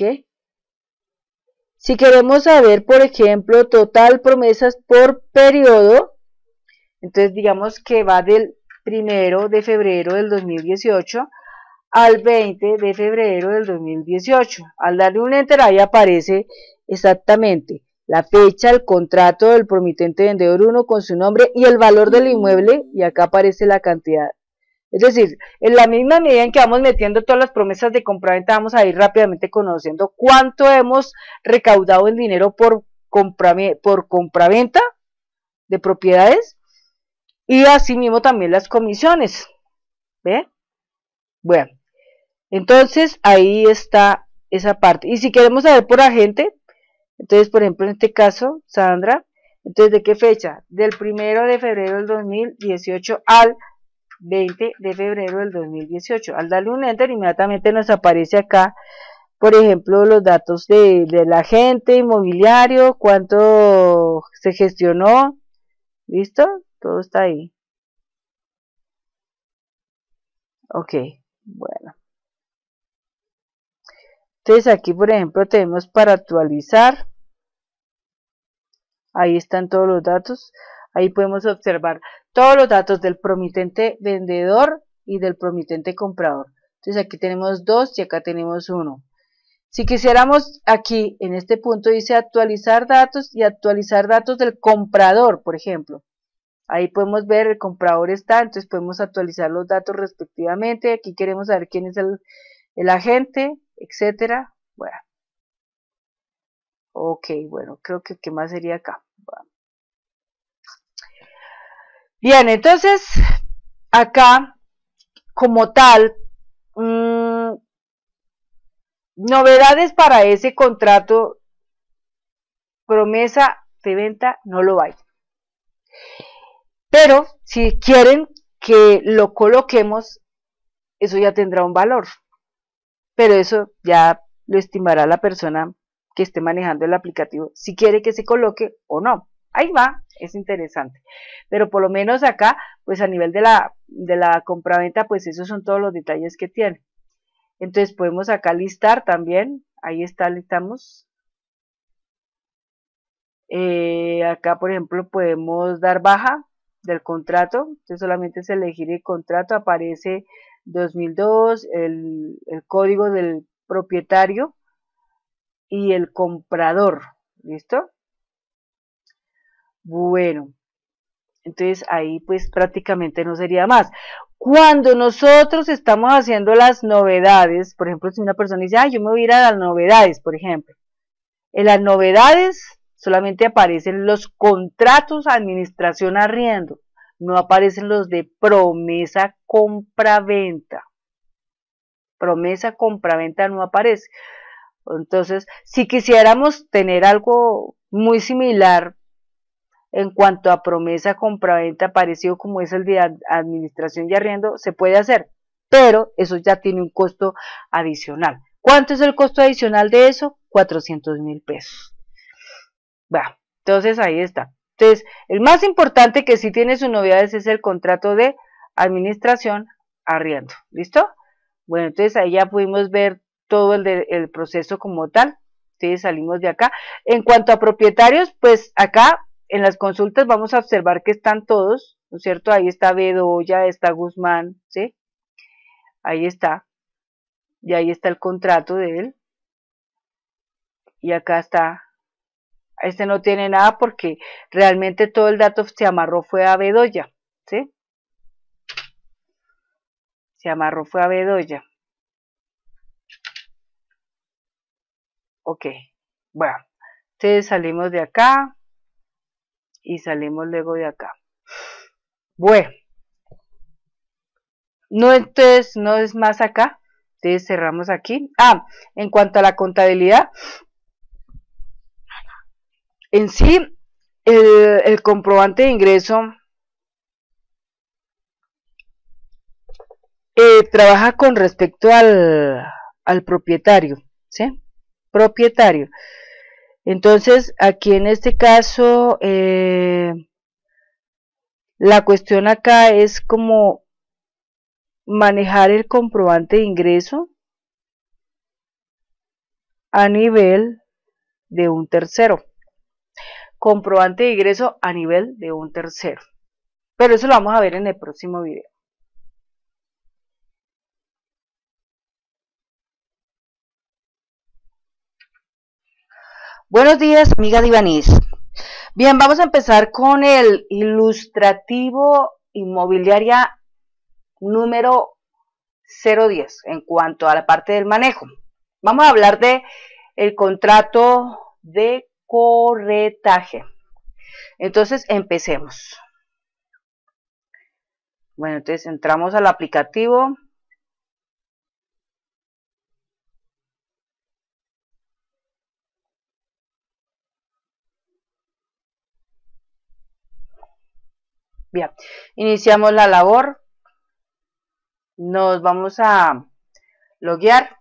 Si queremos saber, por ejemplo, total promesas por periodo, entonces digamos que va del 1 de febrero del 2018 al 20 de febrero del 2018. Al darle un enter ahí aparece exactamente la fecha, el contrato del promitente vendedor 1 con su nombre y el valor del inmueble, y acá aparece la cantidad. Es decir, en la misma medida en que vamos metiendo todas las promesas de compraventa, vamos a ir rápidamente conociendo cuánto hemos recaudado en dinero por compraventa de propiedades y asimismo también las comisiones. ¿Ve? Bueno, entonces ahí está esa parte. Y si queremos saber por agente, entonces por ejemplo en este caso, Sandra, entonces ¿de qué fecha? Del 1 de febrero del 2018 al 20 de febrero del 2018. Al darle un enter, inmediatamente nos aparece acá, por ejemplo, los datos del agente inmobiliario, cuánto se gestionó, ¿listo? Todo está ahí. Ok, bueno. Entonces aquí, por ejemplo, tenemos para actualizar. Ahí están todos los datos. Ahí podemos observar todos los datos del promitente vendedor y del promitente comprador. Entonces aquí tenemos 2 y acá tenemos 1. Si quisiéramos aquí, en este punto dice actualizar datos y actualizar datos del comprador, por ejemplo. Ahí podemos ver el comprador está, entonces podemos actualizar los datos respectivamente. Aquí queremos saber quién es el agente, etcétera. Bueno. Ok, bueno, creo que ¿qué más sería acá? Bueno. Bien, entonces, acá, como tal, novedades para ese contrato, promesa de venta, no lo hay. Pero, si quieren que lo coloquemos, eso ya tendrá un valor. Pero eso ya lo estimará la persona que esté manejando el aplicativo, si quiere que se coloque o no. Ahí va, es interesante. Pero por lo menos acá, pues a nivel de la compraventa, pues esos son todos los detalles que tiene. Entonces podemos acá listar también, ahí está, listamos. Acá, por ejemplo, podemos dar baja del contrato. Entonces solamente es elegir el contrato, aparece 2002, el código del propietario y el comprador. ¿Listo? Bueno, entonces ahí pues prácticamente no sería más. Cuando nosotros estamos haciendo las novedades, por ejemplo, si una persona dice, yo me voy a ir a las novedades, por ejemplo. En las novedades solamente aparecen los contratos administración arriendo, no aparecen los de promesa compraventa. Promesa compraventa no aparece. Entonces, si quisiéramos tener algo muy similar en cuanto a promesa compraventa parecido como es el de administración y arriendo, se puede hacer, pero eso ya tiene un costo adicional. ¿Cuánto es el costo adicional de eso? 400.000 pesos. Bueno, entonces ahí está. Entonces, el más importante que sí tiene sus novedades es el contrato de administración arriendo. ¿Listo? Bueno, entonces ahí ya pudimos ver todo el proceso como tal. Entonces salimos de acá. En cuanto a propietarios, pues acá en las consultas vamos a observar que están todos, ¿no es cierto? Ahí está Bedoya, está Guzmán, ¿sí? Ahí está. Y ahí está el contrato de él. Y acá está. Este no tiene nada porque realmente todo el dato se amarró fue a Bedoya, ¿sí? Se amarró fue a Bedoya. Ok, bueno, entonces salimos de acá y salimos luego de acá. Bueno, no, entonces no es más acá, entonces cerramos aquí. En cuanto a la contabilidad, en sí, el comprobante de ingreso trabaja con respecto al propietario, ¿sí? Propietario. Entonces, aquí en este caso, la cuestión acá es como manejar el comprobante de ingreso a nivel de un tercero. Comprobante de ingreso a nivel de un tercero. Pero eso lo vamos a ver en el próximo video. Buenos días, amiga Divanis. Bien, vamos a empezar con el ilustrativo inmobiliaria número 010 en cuanto a la parte del manejo. Vamos a hablar de el contrato de corretaje. Entonces, empecemos. Bueno, entonces entramos al aplicativo. Bien, iniciamos la labor. Nos vamos a loguear.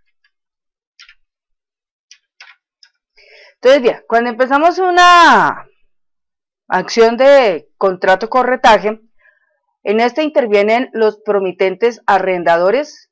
Entonces, bien, cuando empezamos una acción de contrato corretaje, en este intervienen los promitentes arrendadores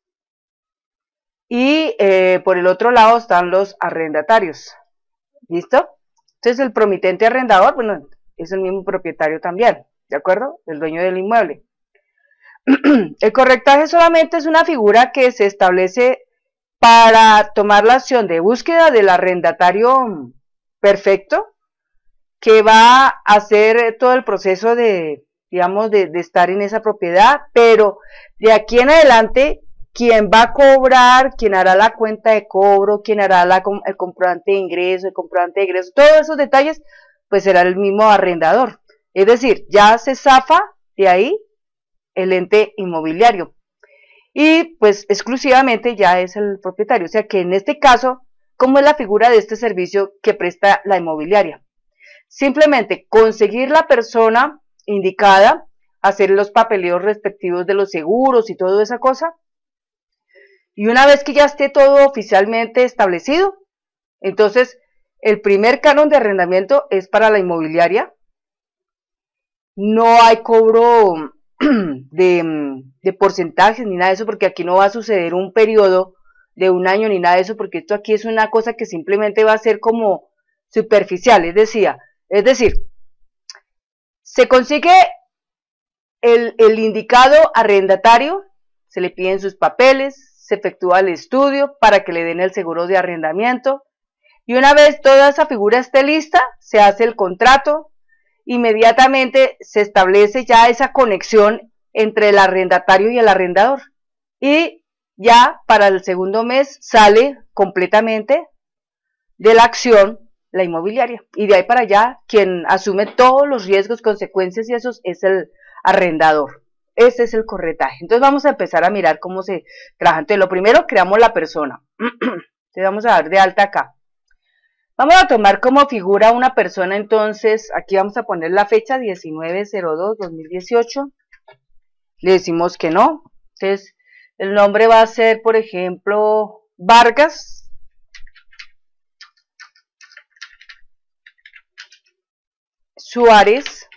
y por el otro lado están los arrendatarios. ¿Listo? Entonces el promitente arrendador, bueno, es el mismo propietario también, ¿de acuerdo? El dueño del inmueble. El corretaje solamente es una figura que se establece para tomar la acción de búsqueda del arrendatario perfecto, que va a hacer todo el proceso de, digamos, de estar en esa propiedad, pero de aquí en adelante, quien va a cobrar, quien hará la cuenta de cobro, quien hará el comprobante de ingreso, todos esos detalles, pues será el mismo arrendador. Es decir, ya se zafa de ahí el ente inmobiliario y pues exclusivamente ya es el propietario. O sea que en este caso, ¿cómo es la figura de este servicio que presta la inmobiliaria? Simplemente conseguir la persona indicada, hacer los papeleos respectivos de los seguros y toda esa cosa, y una vez que ya esté todo oficialmente establecido, entonces el primer canon de arrendamiento es para la inmobiliaria. No hay cobro de porcentajes ni nada de eso, porque aquí no va a suceder un periodo de un año ni nada de eso, porque esto aquí es una cosa que simplemente va a ser como superficial, es decir, se consigue el indicado arrendatario, se le piden sus papeles, se efectúa el estudio para que le den el seguro de arrendamiento, y una vez toda esa figura esté lista, se hace el contrato. Inmediatamente se establece ya esa conexión entre el arrendatario y el arrendador, y ya para el segundo mes sale completamente de la acción la inmobiliaria, y de ahí para allá quien asume todos los riesgos, consecuencias y esos es el arrendador. Ese es el corretaje. Entonces vamos a empezar a mirar cómo se trabaja. Entonces lo primero, creamos la persona. Entonces vamos a dar de alta acá. Vamos a tomar como figura una persona, entonces aquí vamos a poner la fecha 19/02/2018. Le decimos que no. Entonces El nombre va a ser, por ejemplo, Vargas. Suárez.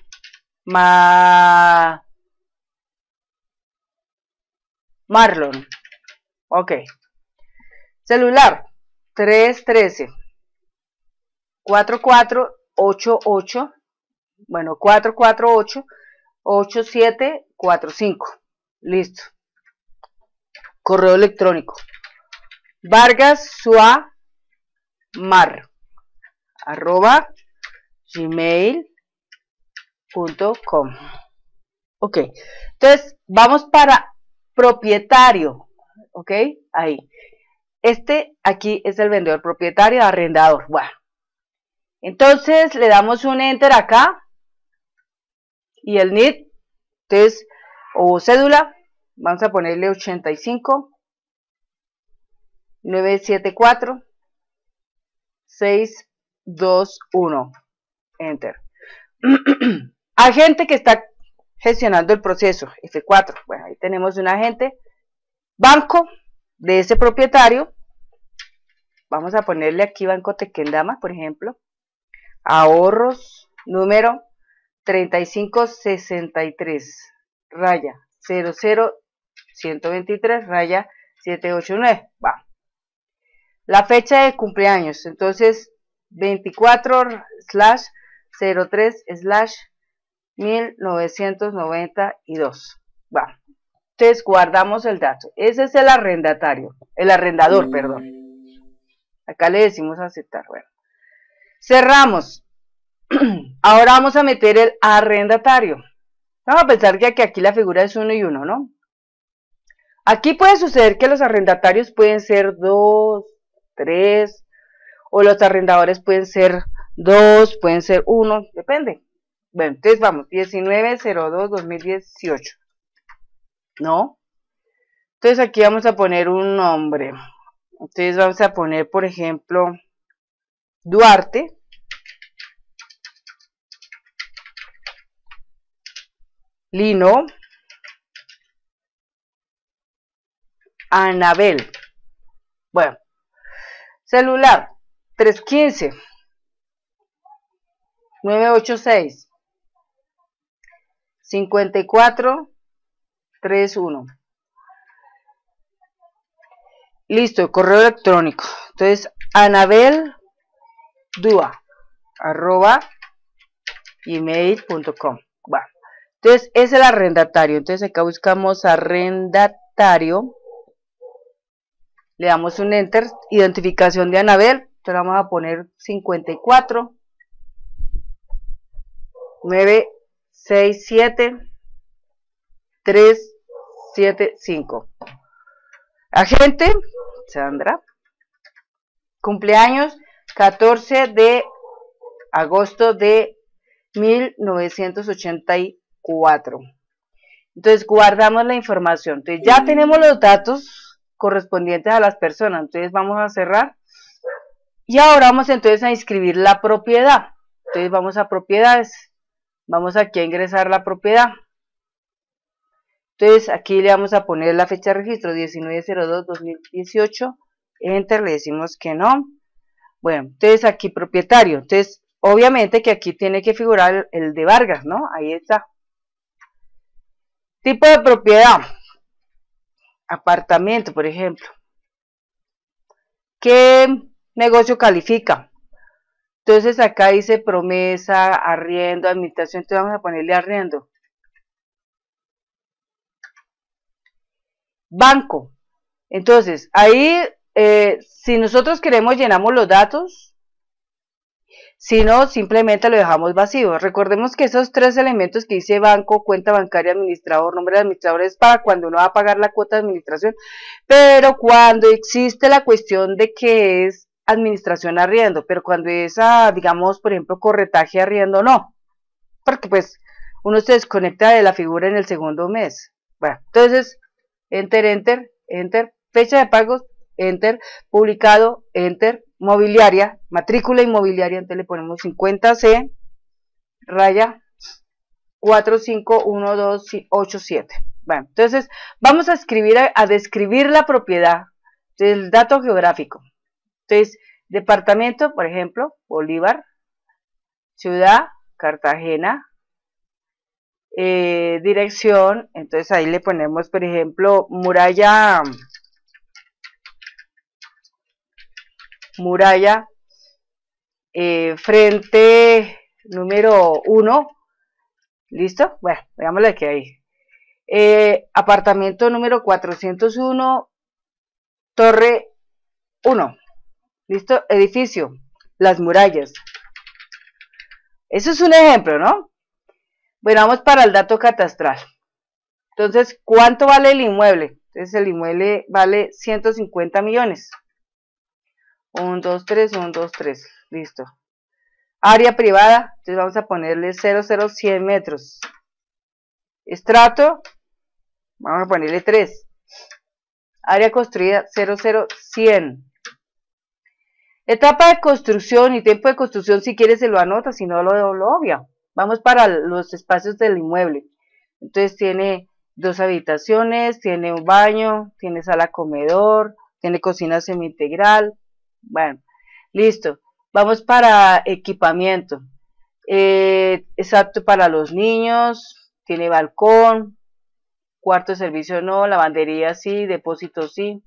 Marlon. Ok. Celular. 313 4488. Bueno, 448 8745. Listo. Correo electrónico. vargassuamar@gmail.com. Ok. Entonces, vamos para propietario. Ok. Ahí. Aquí es el vendedor propietario, arrendador. Bueno. Entonces, le damos un enter acá. Y el NID. Entonces, o cédula. Vamos a ponerle 85 974 621. Enter. Agente que está gestionando el proceso. F4. Bueno, ahí tenemos un agente. Banco de ese propietario. Vamos a ponerle aquí Banco Tequendama, por ejemplo. Ahorros, número 3563, raya 00123, raya 789. Va. La fecha de cumpleaños, entonces 24/03/1992. Va. Entonces guardamos el dato. Ese es el arrendatario, el arrendador, perdón. Acá le decimos aceptar. Bueno. Cerramos. Ahora vamos a meter el arrendatario. Vamos a pensar que aquí la figura es 1 y 1, ¿no? Aquí puede suceder que los arrendatarios pueden ser 2, 3, o los arrendadores pueden ser 2, pueden ser 1, depende. Bueno, entonces vamos, 19/02/2018. ¿No? Entonces aquí vamos a poner un nombre. Entonces vamos a poner, por ejemplo, Duarte. Lino. Anabel. Bueno. Celular. 315 986 5431. Listo, correo electrónico. Entonces, anabel.dua@gmail.com. Bueno, entonces es el arrendatario. Entonces acá buscamos arrendatario. Le damos un enter. Identificación de Anabel. Entonces vamos a poner 54 967 375. Agente, Sandra. Cumpleaños, 14 de agosto de 1984. Entonces guardamos la información. Entonces ya tenemos los datos correspondientes a las personas. Entonces vamos a cerrar. Y ahora vamos entonces a inscribir la propiedad. Entonces vamos a propiedades. Vamos aquí a ingresar la propiedad. Entonces aquí le vamos a poner la fecha de registro, 19/02/2018. Enter, le decimos que no. Bueno, entonces aquí propietario. Entonces, obviamente que aquí tiene que figurar el de Vargas, ¿no? Ahí está. Tipo de propiedad. Apartamento, por ejemplo. ¿Qué negocio califica? Entonces acá dice promesa, arriendo, administración. Entonces vamos a ponerle arriendo. Banco. Entonces, ahí, si nosotros queremos, llenamos los datos. Si no, simplemente lo dejamos vacío. Recordemos que esos tres elementos que dice banco, cuenta bancaria, administrador, nombre de administrador, es para cuando uno va a pagar la cuota de administración. Pero cuando existe la cuestión de que es administración arriendo, pero cuando es, digamos, por ejemplo, corretaje arriendo, no. Porque pues uno se desconecta de la figura en el segundo mes. Bueno, entonces, enter, enter, enter, fecha de pagos, enter, publicado, enter, mobiliaria, matrícula inmobiliaria, entonces le ponemos 50C, raya 451287. Bueno, entonces vamos a escribir, a describir la propiedad del dato geográfico. Entonces, departamento, por ejemplo, Bolívar, ciudad, Cartagena, dirección, entonces ahí le ponemos, por ejemplo, muralla frente número 1, ¿listo? Bueno, veámoslo aquí ahí. Apartamento número 401, torre 1, ¿listo? Edificio, las murallas. Eso es un ejemplo, ¿no? Bueno, vamos para el dato catastral. Entonces, ¿cuánto vale el inmueble? Entonces, el inmueble vale 150 millones. 1, 2, 3, 1, 2, 3. Listo. Área privada, entonces vamos a ponerle 00100 metros. Estrato, vamos a ponerle 3. Área construida, 00100. Etapa de construcción y tiempo de construcción, si quieres se lo anota, si no lo obvia. Vamos para los espacios del inmueble. Entonces tiene 2 habitaciones, tiene un baño, tiene sala comedor, tiene cocina semi-integral. Bueno, listo. Vamos para equipamiento. Exacto para los niños, tiene balcón, cuarto de servicio no, lavandería sí, depósito sí.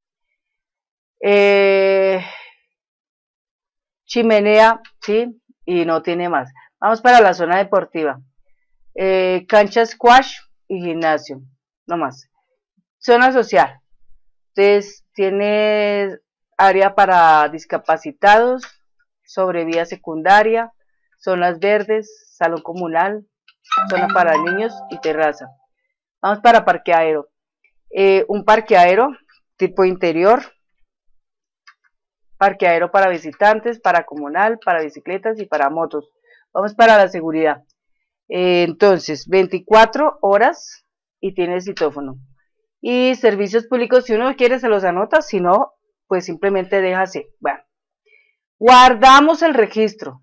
Chimenea, sí, y no tiene más. Vamos para la zona deportiva. Cancha squash y gimnasio, no más. Zona social. Entonces, tiene área para discapacitados, sobre vía secundaria, zonas verdes, salón comunal, zona para niños y terraza. Vamos para parqueadero. Un parqueadero tipo interior, parqueadero para visitantes, para comunal, para bicicletas y para motos. Vamos para la seguridad. Entonces, 24 horas y tiene citófono. Y servicios públicos, si uno quiere se los anota, si no, pues simplemente deja así. Bueno, guardamos el registro.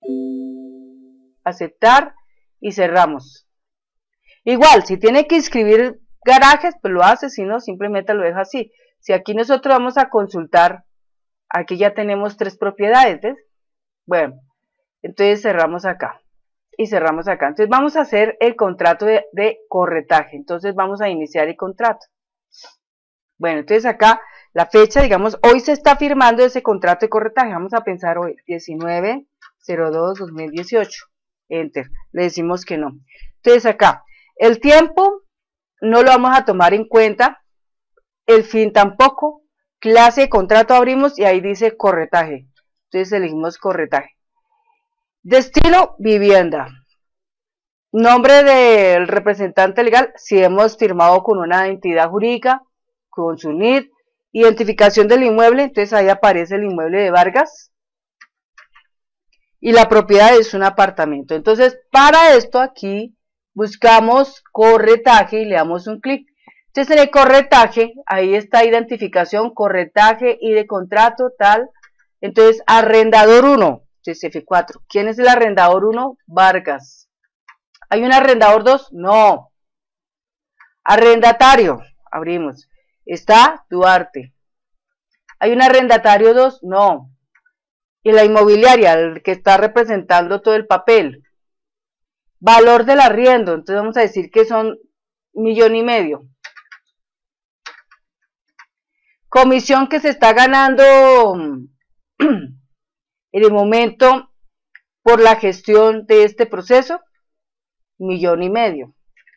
Aceptar y cerramos. Igual, si tiene que inscribir garajes, pues lo hace, si no, simplemente lo deja así. Si aquí nosotros vamos a consultar, aquí ya tenemos 3 propiedades, ¿ves? Bueno, entonces cerramos acá y cerramos acá. Entonces vamos a hacer el contrato de corretaje. Entonces vamos a iniciar el contrato. Bueno, entonces acá la fecha, digamos, hoy se está firmando ese contrato de corretaje. Vamos a pensar hoy, 19/02/2018. Enter. Le decimos que no. Entonces acá, el tiempo no lo vamos a tomar en cuenta. El fin tampoco. Clase de contrato abrimos y ahí dice corretaje. Entonces elegimos corretaje. Destino, vivienda. Nombre del representante legal, si hemos firmado con una entidad jurídica, con su NID. Identificación del inmueble, entonces ahí aparece el inmueble de Vargas. Y la propiedad es un apartamento. Entonces, para esto aquí buscamos corretaje y le damos un clic. Entonces, en el corretaje, ahí está identificación, corretaje y de contrato, tal. Entonces, arrendador 1, entonces F4. ¿Quién es el arrendador 1? Vargas. ¿Hay un arrendador 2? No. Arrendatario, abrimos. Está Duarte. ¿Hay un arrendatario 2? No. Y la inmobiliaria, el que está representando todo el papel. Valor del arriendo, entonces vamos a decir que son 1,5 millones. Comisión que se está ganando en el momento por la gestión de este proceso, 1,5 millones.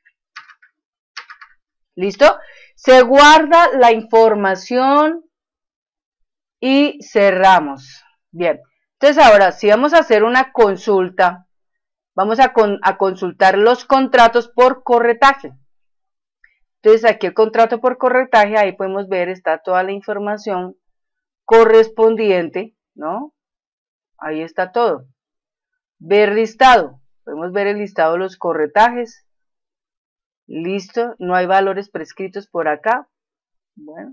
¿Listo? Se guarda la información y cerramos. Bien, entonces ahora si vamos a hacer una consulta, vamos a consultar los contratos por corretaje. Entonces aquí el contrato por corretaje, ahí podemos ver, está toda la información correspondiente, ¿no? Ahí está todo. Ver listado, podemos ver el listado de los corretajes. Listo, no hay valores prescritos por acá. Bueno.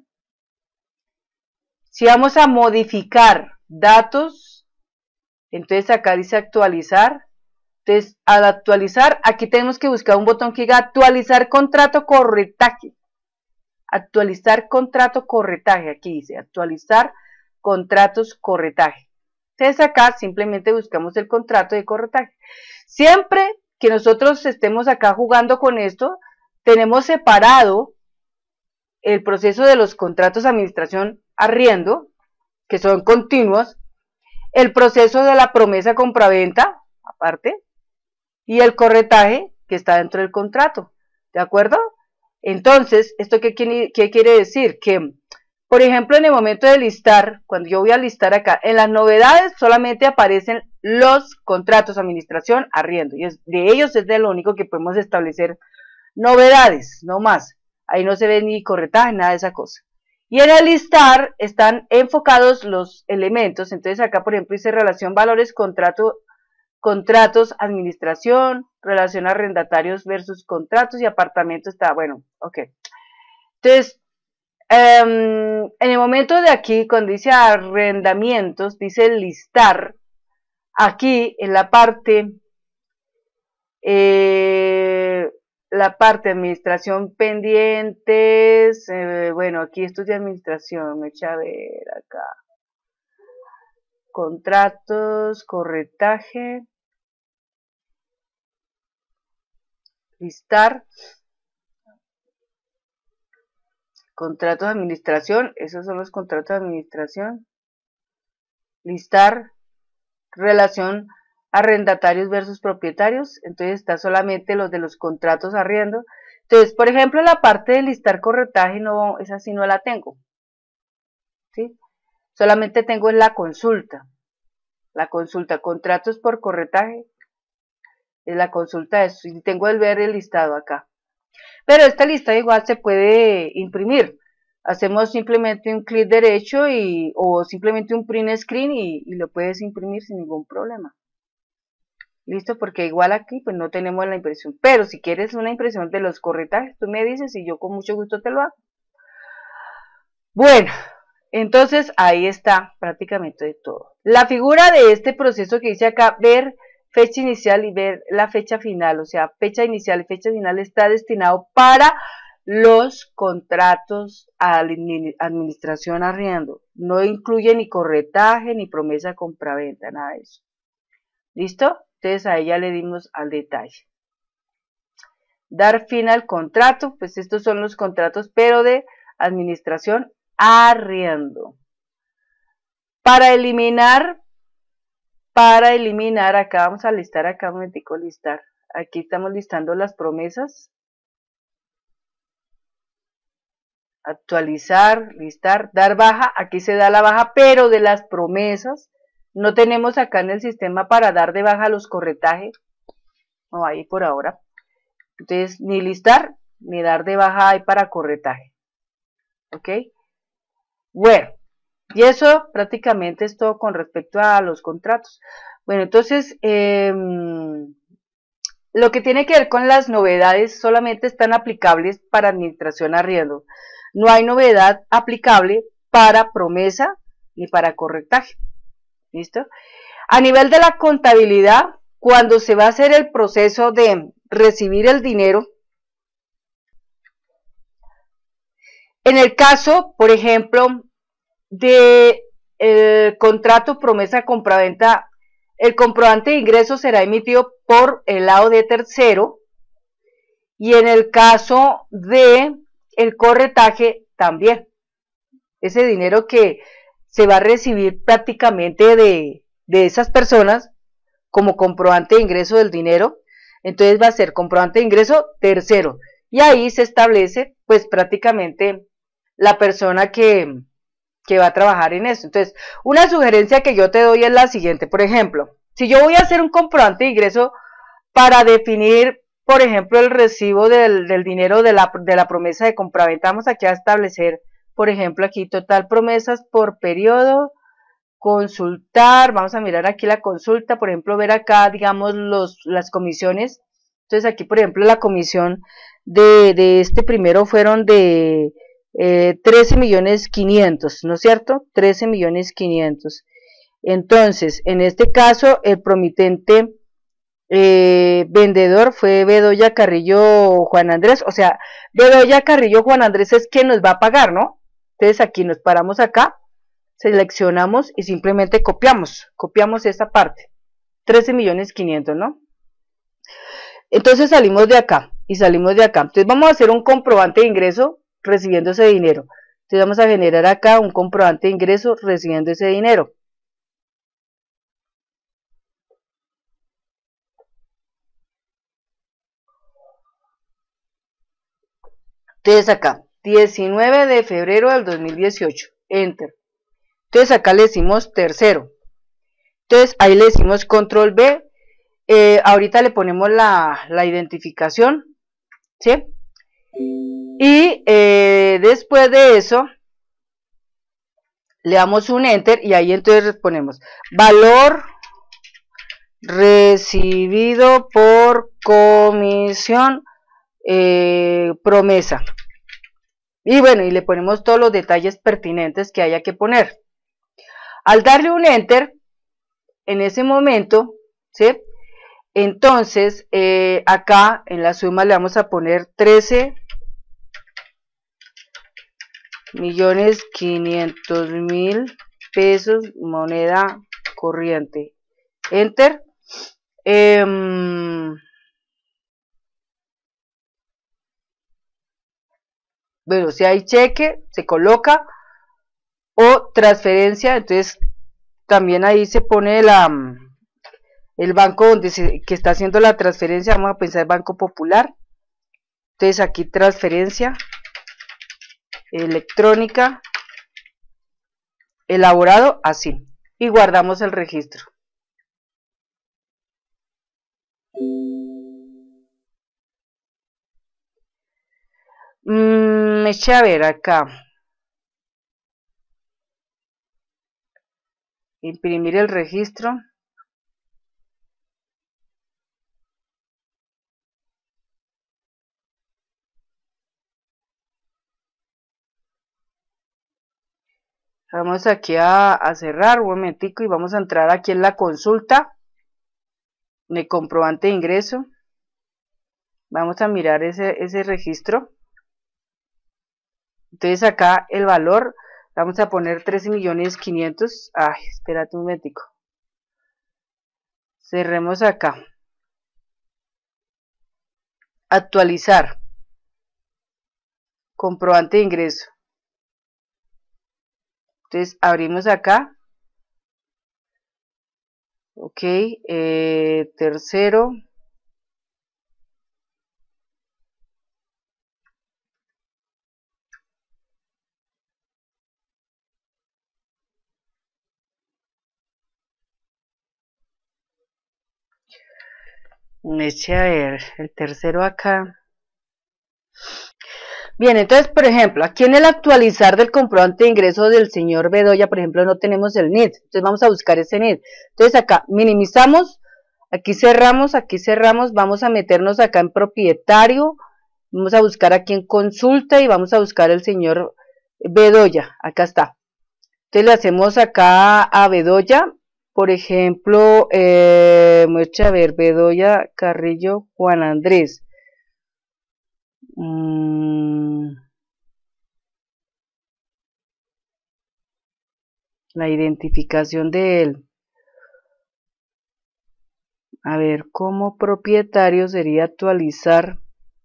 Si vamos a modificar datos, entonces acá dice actualizar, Entonces, al actualizar, aquí tenemos que buscar un botón que diga actualizar contrato corretaje. Actualizar contrato corretaje, aquí dice actualizar contratos corretaje. Entonces acá simplemente buscamos el contrato de corretaje. Siempre que nosotros estemos acá jugando con esto, tenemos separado el proceso de los contratos de administración arriendo, que son continuos, el proceso de la promesa compraventa, aparte, y el corretaje que está dentro del contrato, ¿de acuerdo? Entonces, ¿esto qué quiere decir? Que, por ejemplo, en el momento de listar, cuando yo voy a listar acá, en las novedades solamente aparecen los contratos de administración arriendo, y de ellos es de lo único que podemos establecer novedades, no más. Ahí no se ve ni corretaje, nada de esa cosa. Y en el listar están enfocados los elementos, entonces acá, por ejemplo, dice relación valores, contratos, administración, relación arrendatarios versus contratos y apartamento está, bueno, ok. Entonces, en el momento de aquí, cuando dice arrendamientos, dice listar, aquí en la parte administración pendientes, bueno, aquí esto es de administración, me echa a ver acá. Contratos, corretaje, listar, contratos de administración, esos son los contratos de administración, listar, relación arrendatarios versus propietarios, entonces está solamente los de los contratos arriendo. Entonces, por ejemplo, la parte de listar corretaje, no, esa sí no la tengo, ¿sí? Solamente tengo en la consulta, contratos por corretaje, es la consulta de eso, y tengo el ver el listado acá. Pero esta lista igual se puede imprimir. Hacemos simplemente un clic derecho o simplemente un print screen y lo puedes imprimir sin ningún problema. Listo, porque igual aquí pues no tenemos la impresión. Pero si quieres una impresión de los corretajes, tú me dices y yo con mucho gusto te lo hago. Bueno, entonces ahí está prácticamente todo. La figura de este proceso que dice acá, ver fecha inicial y ver la fecha final, o sea, fecha inicial y fecha final está destinado para los contratos a administración arriendo. No incluye ni corretaje, ni promesa de compraventa, nada de eso. ¿Listo? Entonces a ella le dimos al detalle. Dar fin al contrato, pues estos son los contratos, pero de administración arriendo. Para eliminar acá, vamos a listar acá un momentico, listar. Aquí estamos listando las promesas. Actualizar, listar, dar baja, aquí se da la baja, pero de las promesas, no tenemos acá en el sistema para dar de baja los corretajes, no hay por ahora. Entonces, ni listar, ni dar de baja hay para corretaje. ¿Ok? Bueno. Y eso prácticamente es todo con respecto a los contratos. Bueno, entonces, lo que tiene que ver con las novedades solamente están aplicables para administración arriendo. No hay novedad aplicable para promesa ni para corretaje. ¿Listo? A nivel de la contabilidad, cuando se va a hacer el proceso de recibir el dinero, en el caso, por ejemplo, de el contrato promesa compraventa, el comprobante de ingreso será emitido por el lado de tercero, y en el caso de el corretaje también. Ese dinero que se va a recibir prácticamente de esas personas como comprobante de ingreso del dinero, entonces va a ser comprobante de ingreso tercero, y ahí se establece pues prácticamente la persona que va a trabajar en eso. Entonces, una sugerencia que yo te doy es la siguiente. Por ejemplo, si yo voy a hacer un comprobante de ingreso para definir, por ejemplo, el recibo del dinero de la promesa de compraventa, vamos aquí a establecer, por ejemplo, aquí total promesas por periodo, consultar, vamos a mirar aquí la consulta, por ejemplo, ver acá, digamos, las comisiones. Entonces, aquí, por ejemplo, la comisión de este primero fueron de 13.500.000, ¿no es cierto? 13.500.000. Entonces, en este caso, el promitente vendedor fue Bedoya Carrillo Juan Andrés, o sea, Bedoya Carrillo Juan Andrés es quien nos va a pagar, ¿no? Entonces aquí nos paramos acá, seleccionamos y simplemente copiamos esta parte, 13.500.000, ¿no? Entonces salimos de acá y salimos de acá. Entonces vamos a hacer un comprobante de ingreso recibiendo ese dinero. Entonces vamos a generar acá un comprobante de ingreso recibiendo ese dinero. Entonces acá, 19 de febrero del 2018, enter. Entonces acá le decimos tercero. Entonces ahí le decimos control B. Ahorita le ponemos la identificación, ¿sí? Y después de eso, le damos un enter y ahí entonces ponemos valor recibido por comisión promesa. Y bueno, y le ponemos todos los detalles pertinentes que haya que poner. Al darle un enter, en ese momento, ¿sí? Entonces, acá en la suma le vamos a poner 13.500.000 pesos, moneda corriente. Enter. Bueno, si hay cheque, se coloca, o transferencia, entonces también ahí se pone el banco que está haciendo la transferencia. Vamos a pensar Banco Popular. Entonces aquí transferencia electrónica, elaborado así, y guardamos el registro. Me eché a ver acá, imprimir el registro. Vamos aquí a cerrar un momentico y vamos a entrar aquí en la consulta de comprobante de ingreso. Vamos a mirar ese registro. Entonces acá el valor, vamos a poner 13.500.000. Ay, espérate un momentico. Cerremos acá. Actualizar. Comprobante de ingreso. Entonces abrimos acá. Ok, tercero. Me eché a ver, el tercero acá. Bien, entonces, por ejemplo, aquí en el actualizar del comprobante de ingreso del señor Bedoya, por ejemplo, no tenemos el NID. Entonces vamos a buscar ese NID. Entonces acá minimizamos, aquí cerramos, vamos a meternos acá en propietario, vamos a buscar aquí en consulta y vamos a buscar el señor Bedoya. Acá está. Entonces le hacemos acá a Bedoya, por ejemplo, muestra a ver, Bedoya Carrillo Juan Andrés. La identificación de él. A ver, como propietario sería actualizar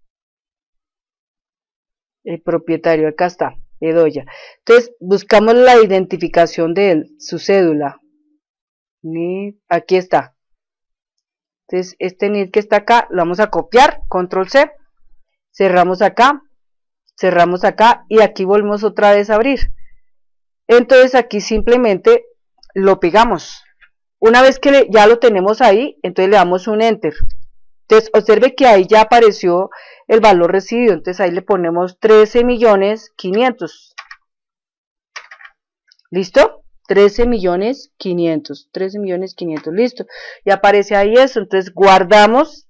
el propietario. Acá está, Bedoya. Entonces, buscamos la identificación de él, su cédula. Aquí está. Entonces, este NID que está acá, lo vamos a copiar, control C. Cerramos acá y aquí volvemos otra vez a abrir. Entonces aquí simplemente lo pegamos. Una vez que ya lo tenemos ahí, entonces le damos un enter. Entonces observe que ahí ya apareció el valor recibido. Entonces ahí le ponemos 13.500.000. ¿Listo? 13.500.000. Listo. Y aparece ahí eso. Entonces guardamos.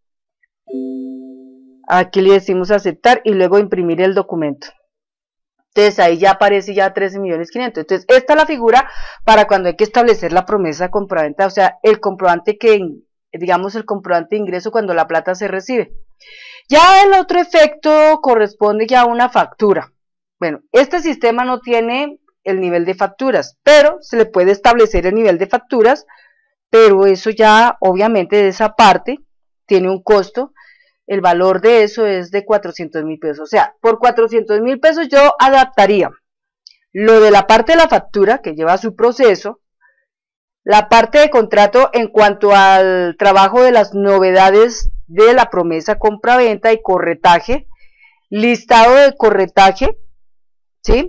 Aquí le decimos aceptar y luego imprimir el documento. Entonces ahí ya aparece ya 13.500.000. Entonces esta es la figura para cuando hay que establecer la promesa compraventa, o sea, el comprobante que digamos el comprobante de ingreso cuando la plata se recibe. Ya el otro efecto corresponde ya a una factura. Bueno, este sistema no tiene el nivel de facturas, pero se le puede establecer el nivel de facturas, pero eso ya obviamente de esa parte tiene un costo. El valor de eso es de 400.000 pesos, o sea, por 400.000 pesos yo adaptaría lo de la parte de la factura que lleva su proceso, la parte de contrato en cuanto al trabajo de las novedades de la promesa compra-venta y corretaje, listado de corretaje, ¿sí?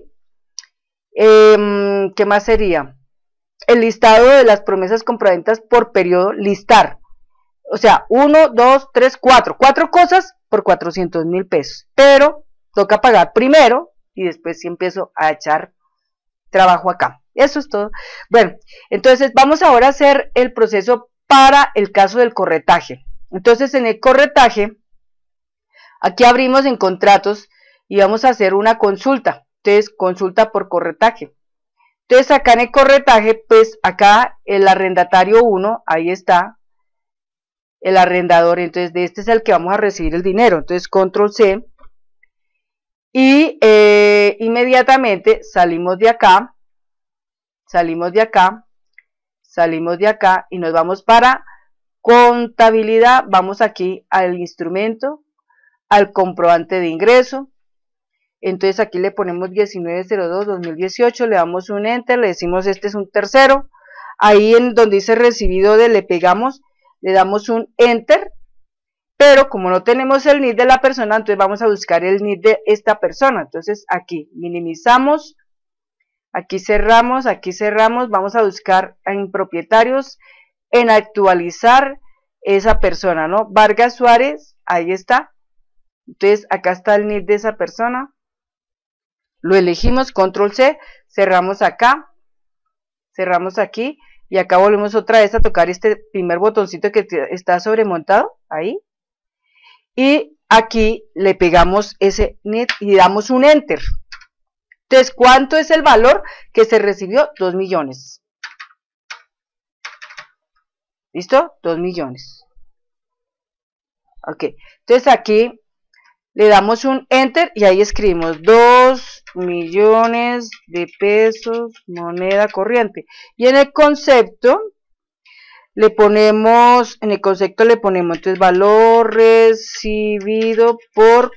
¿Qué más sería? El listado de las promesas compraventas por periodo, listar. O sea, 1, 2, 3, 4 cosas por 400.000 pesos. Pero toca pagar primero y después sí empiezo a echar trabajo acá. Eso es todo. Bueno, entonces vamos ahora a hacer el proceso para el caso del corretaje. Entonces en el corretaje, aquí abrimos en contratos y vamos a hacer una consulta. Entonces, consulta por corretaje. Entonces acá en el corretaje, pues acá el arrendatario 1, ahí está, el arrendador, entonces de este es el que vamos a recibir el dinero. Entonces control C y inmediatamente salimos de acá, salimos de acá, salimos de acá y nos vamos para contabilidad. Vamos aquí al instrumento, al comprobante de ingreso. Entonces aquí le ponemos 19/02/2018, le damos un enter, le decimos este es un tercero, ahí en donde dice recibido de le pegamos, le damos un enter, pero como no tenemos el NID de la persona, entonces vamos a buscar el NID de esta persona. Entonces aquí minimizamos, aquí cerramos, vamos a buscar en propietarios, en actualizar esa persona, ¿no? Vargas Suárez, ahí está. Entonces acá está el NID de esa persona. Lo elegimos, control C, cerramos acá, cerramos aquí y acá volvemos otra vez a tocar este primer botoncito que está sobremontado, ahí. Y aquí le pegamos ese NID y damos un enter. Entonces, ¿cuánto es el valor que se recibió? 2 millones. ¿Listo? 2 millones. Ok, entonces aquí le damos un enter y ahí escribimos 2 millones de pesos moneda corriente. Y en el concepto le ponemos, entonces valor recibido por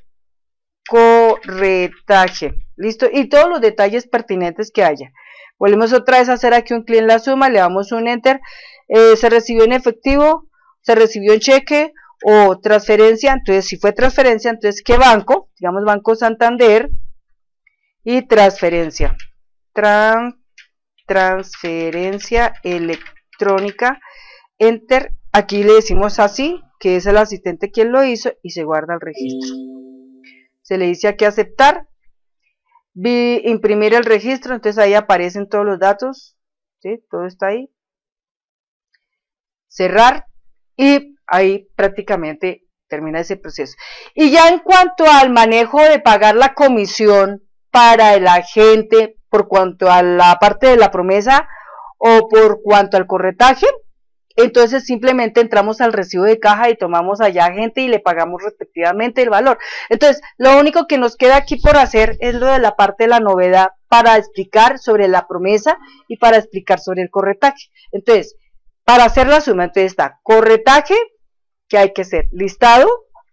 corretaje. ¿Listo? Y todos los detalles pertinentes que haya. Volvemos otra vez a hacer aquí un clic en la suma, le damos un enter. Se recibió en efectivo, se recibió en cheque o transferencia. Entonces si fue transferencia, entonces ¿qué banco? Digamos Banco Santander y transferencia. Transferencia electrónica, enter. Aquí le decimos así, que es el asistente quien lo hizo y se guarda el registro. Se le dice aquí aceptar, imprimir el registro, entonces ahí aparecen todos los datos, ¿sí? Todo está ahí. Cerrar y ahí prácticamente termina ese proceso. Y ya en cuanto al manejo de pagar la comisión para el agente, por cuanto a la parte de la promesa o por cuanto al corretaje, entonces simplemente entramos al recibo de caja y tomamos allá agente y le pagamos respectivamente el valor. Entonces lo único que nos queda aquí por hacer es lo de la parte de la novedad para explicar sobre la promesa y para explicar sobre el corretaje. Entonces para hacer la suma, entonces está corretaje, que hay que hacer listado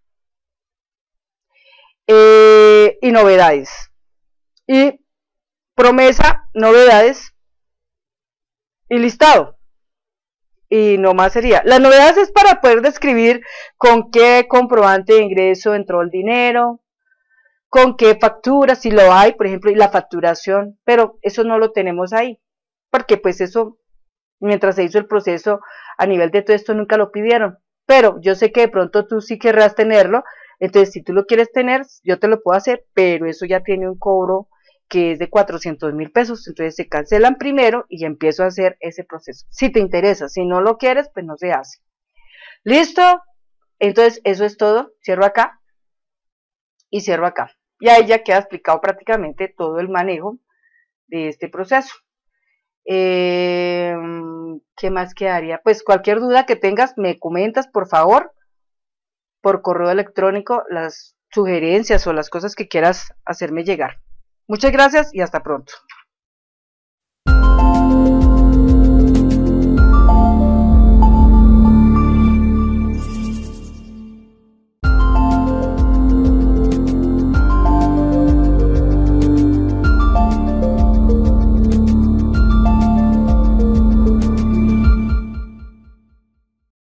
y novedades, y promesa, novedades y listado. Y no más sería. Las novedades es para poder describir con qué comprobante de ingreso entró el dinero, con qué factura, si lo hay, por ejemplo, y la facturación, pero eso no lo tenemos ahí, porque pues eso, mientras se hizo el proceso a nivel de todo esto, nunca lo pidieron, pero yo sé que de pronto tú sí querrás tenerlo, entonces si tú lo quieres tener, yo te lo puedo hacer, pero eso ya tiene un cobro que es de 400.000 pesos, entonces se cancelan primero y empiezo a hacer ese proceso, si te interesa, si no lo quieres, pues no se hace. ¿Listo? Entonces eso es todo, cierro acá y cierro acá, y ahí ya queda explicado prácticamente todo el manejo de este proceso. ¿Qué más quedaría? Pues cualquier duda que tengas, me comentas, por favor, por correo electrónico, las sugerencias o las cosas que quieras hacerme llegar. Muchas gracias y hasta pronto.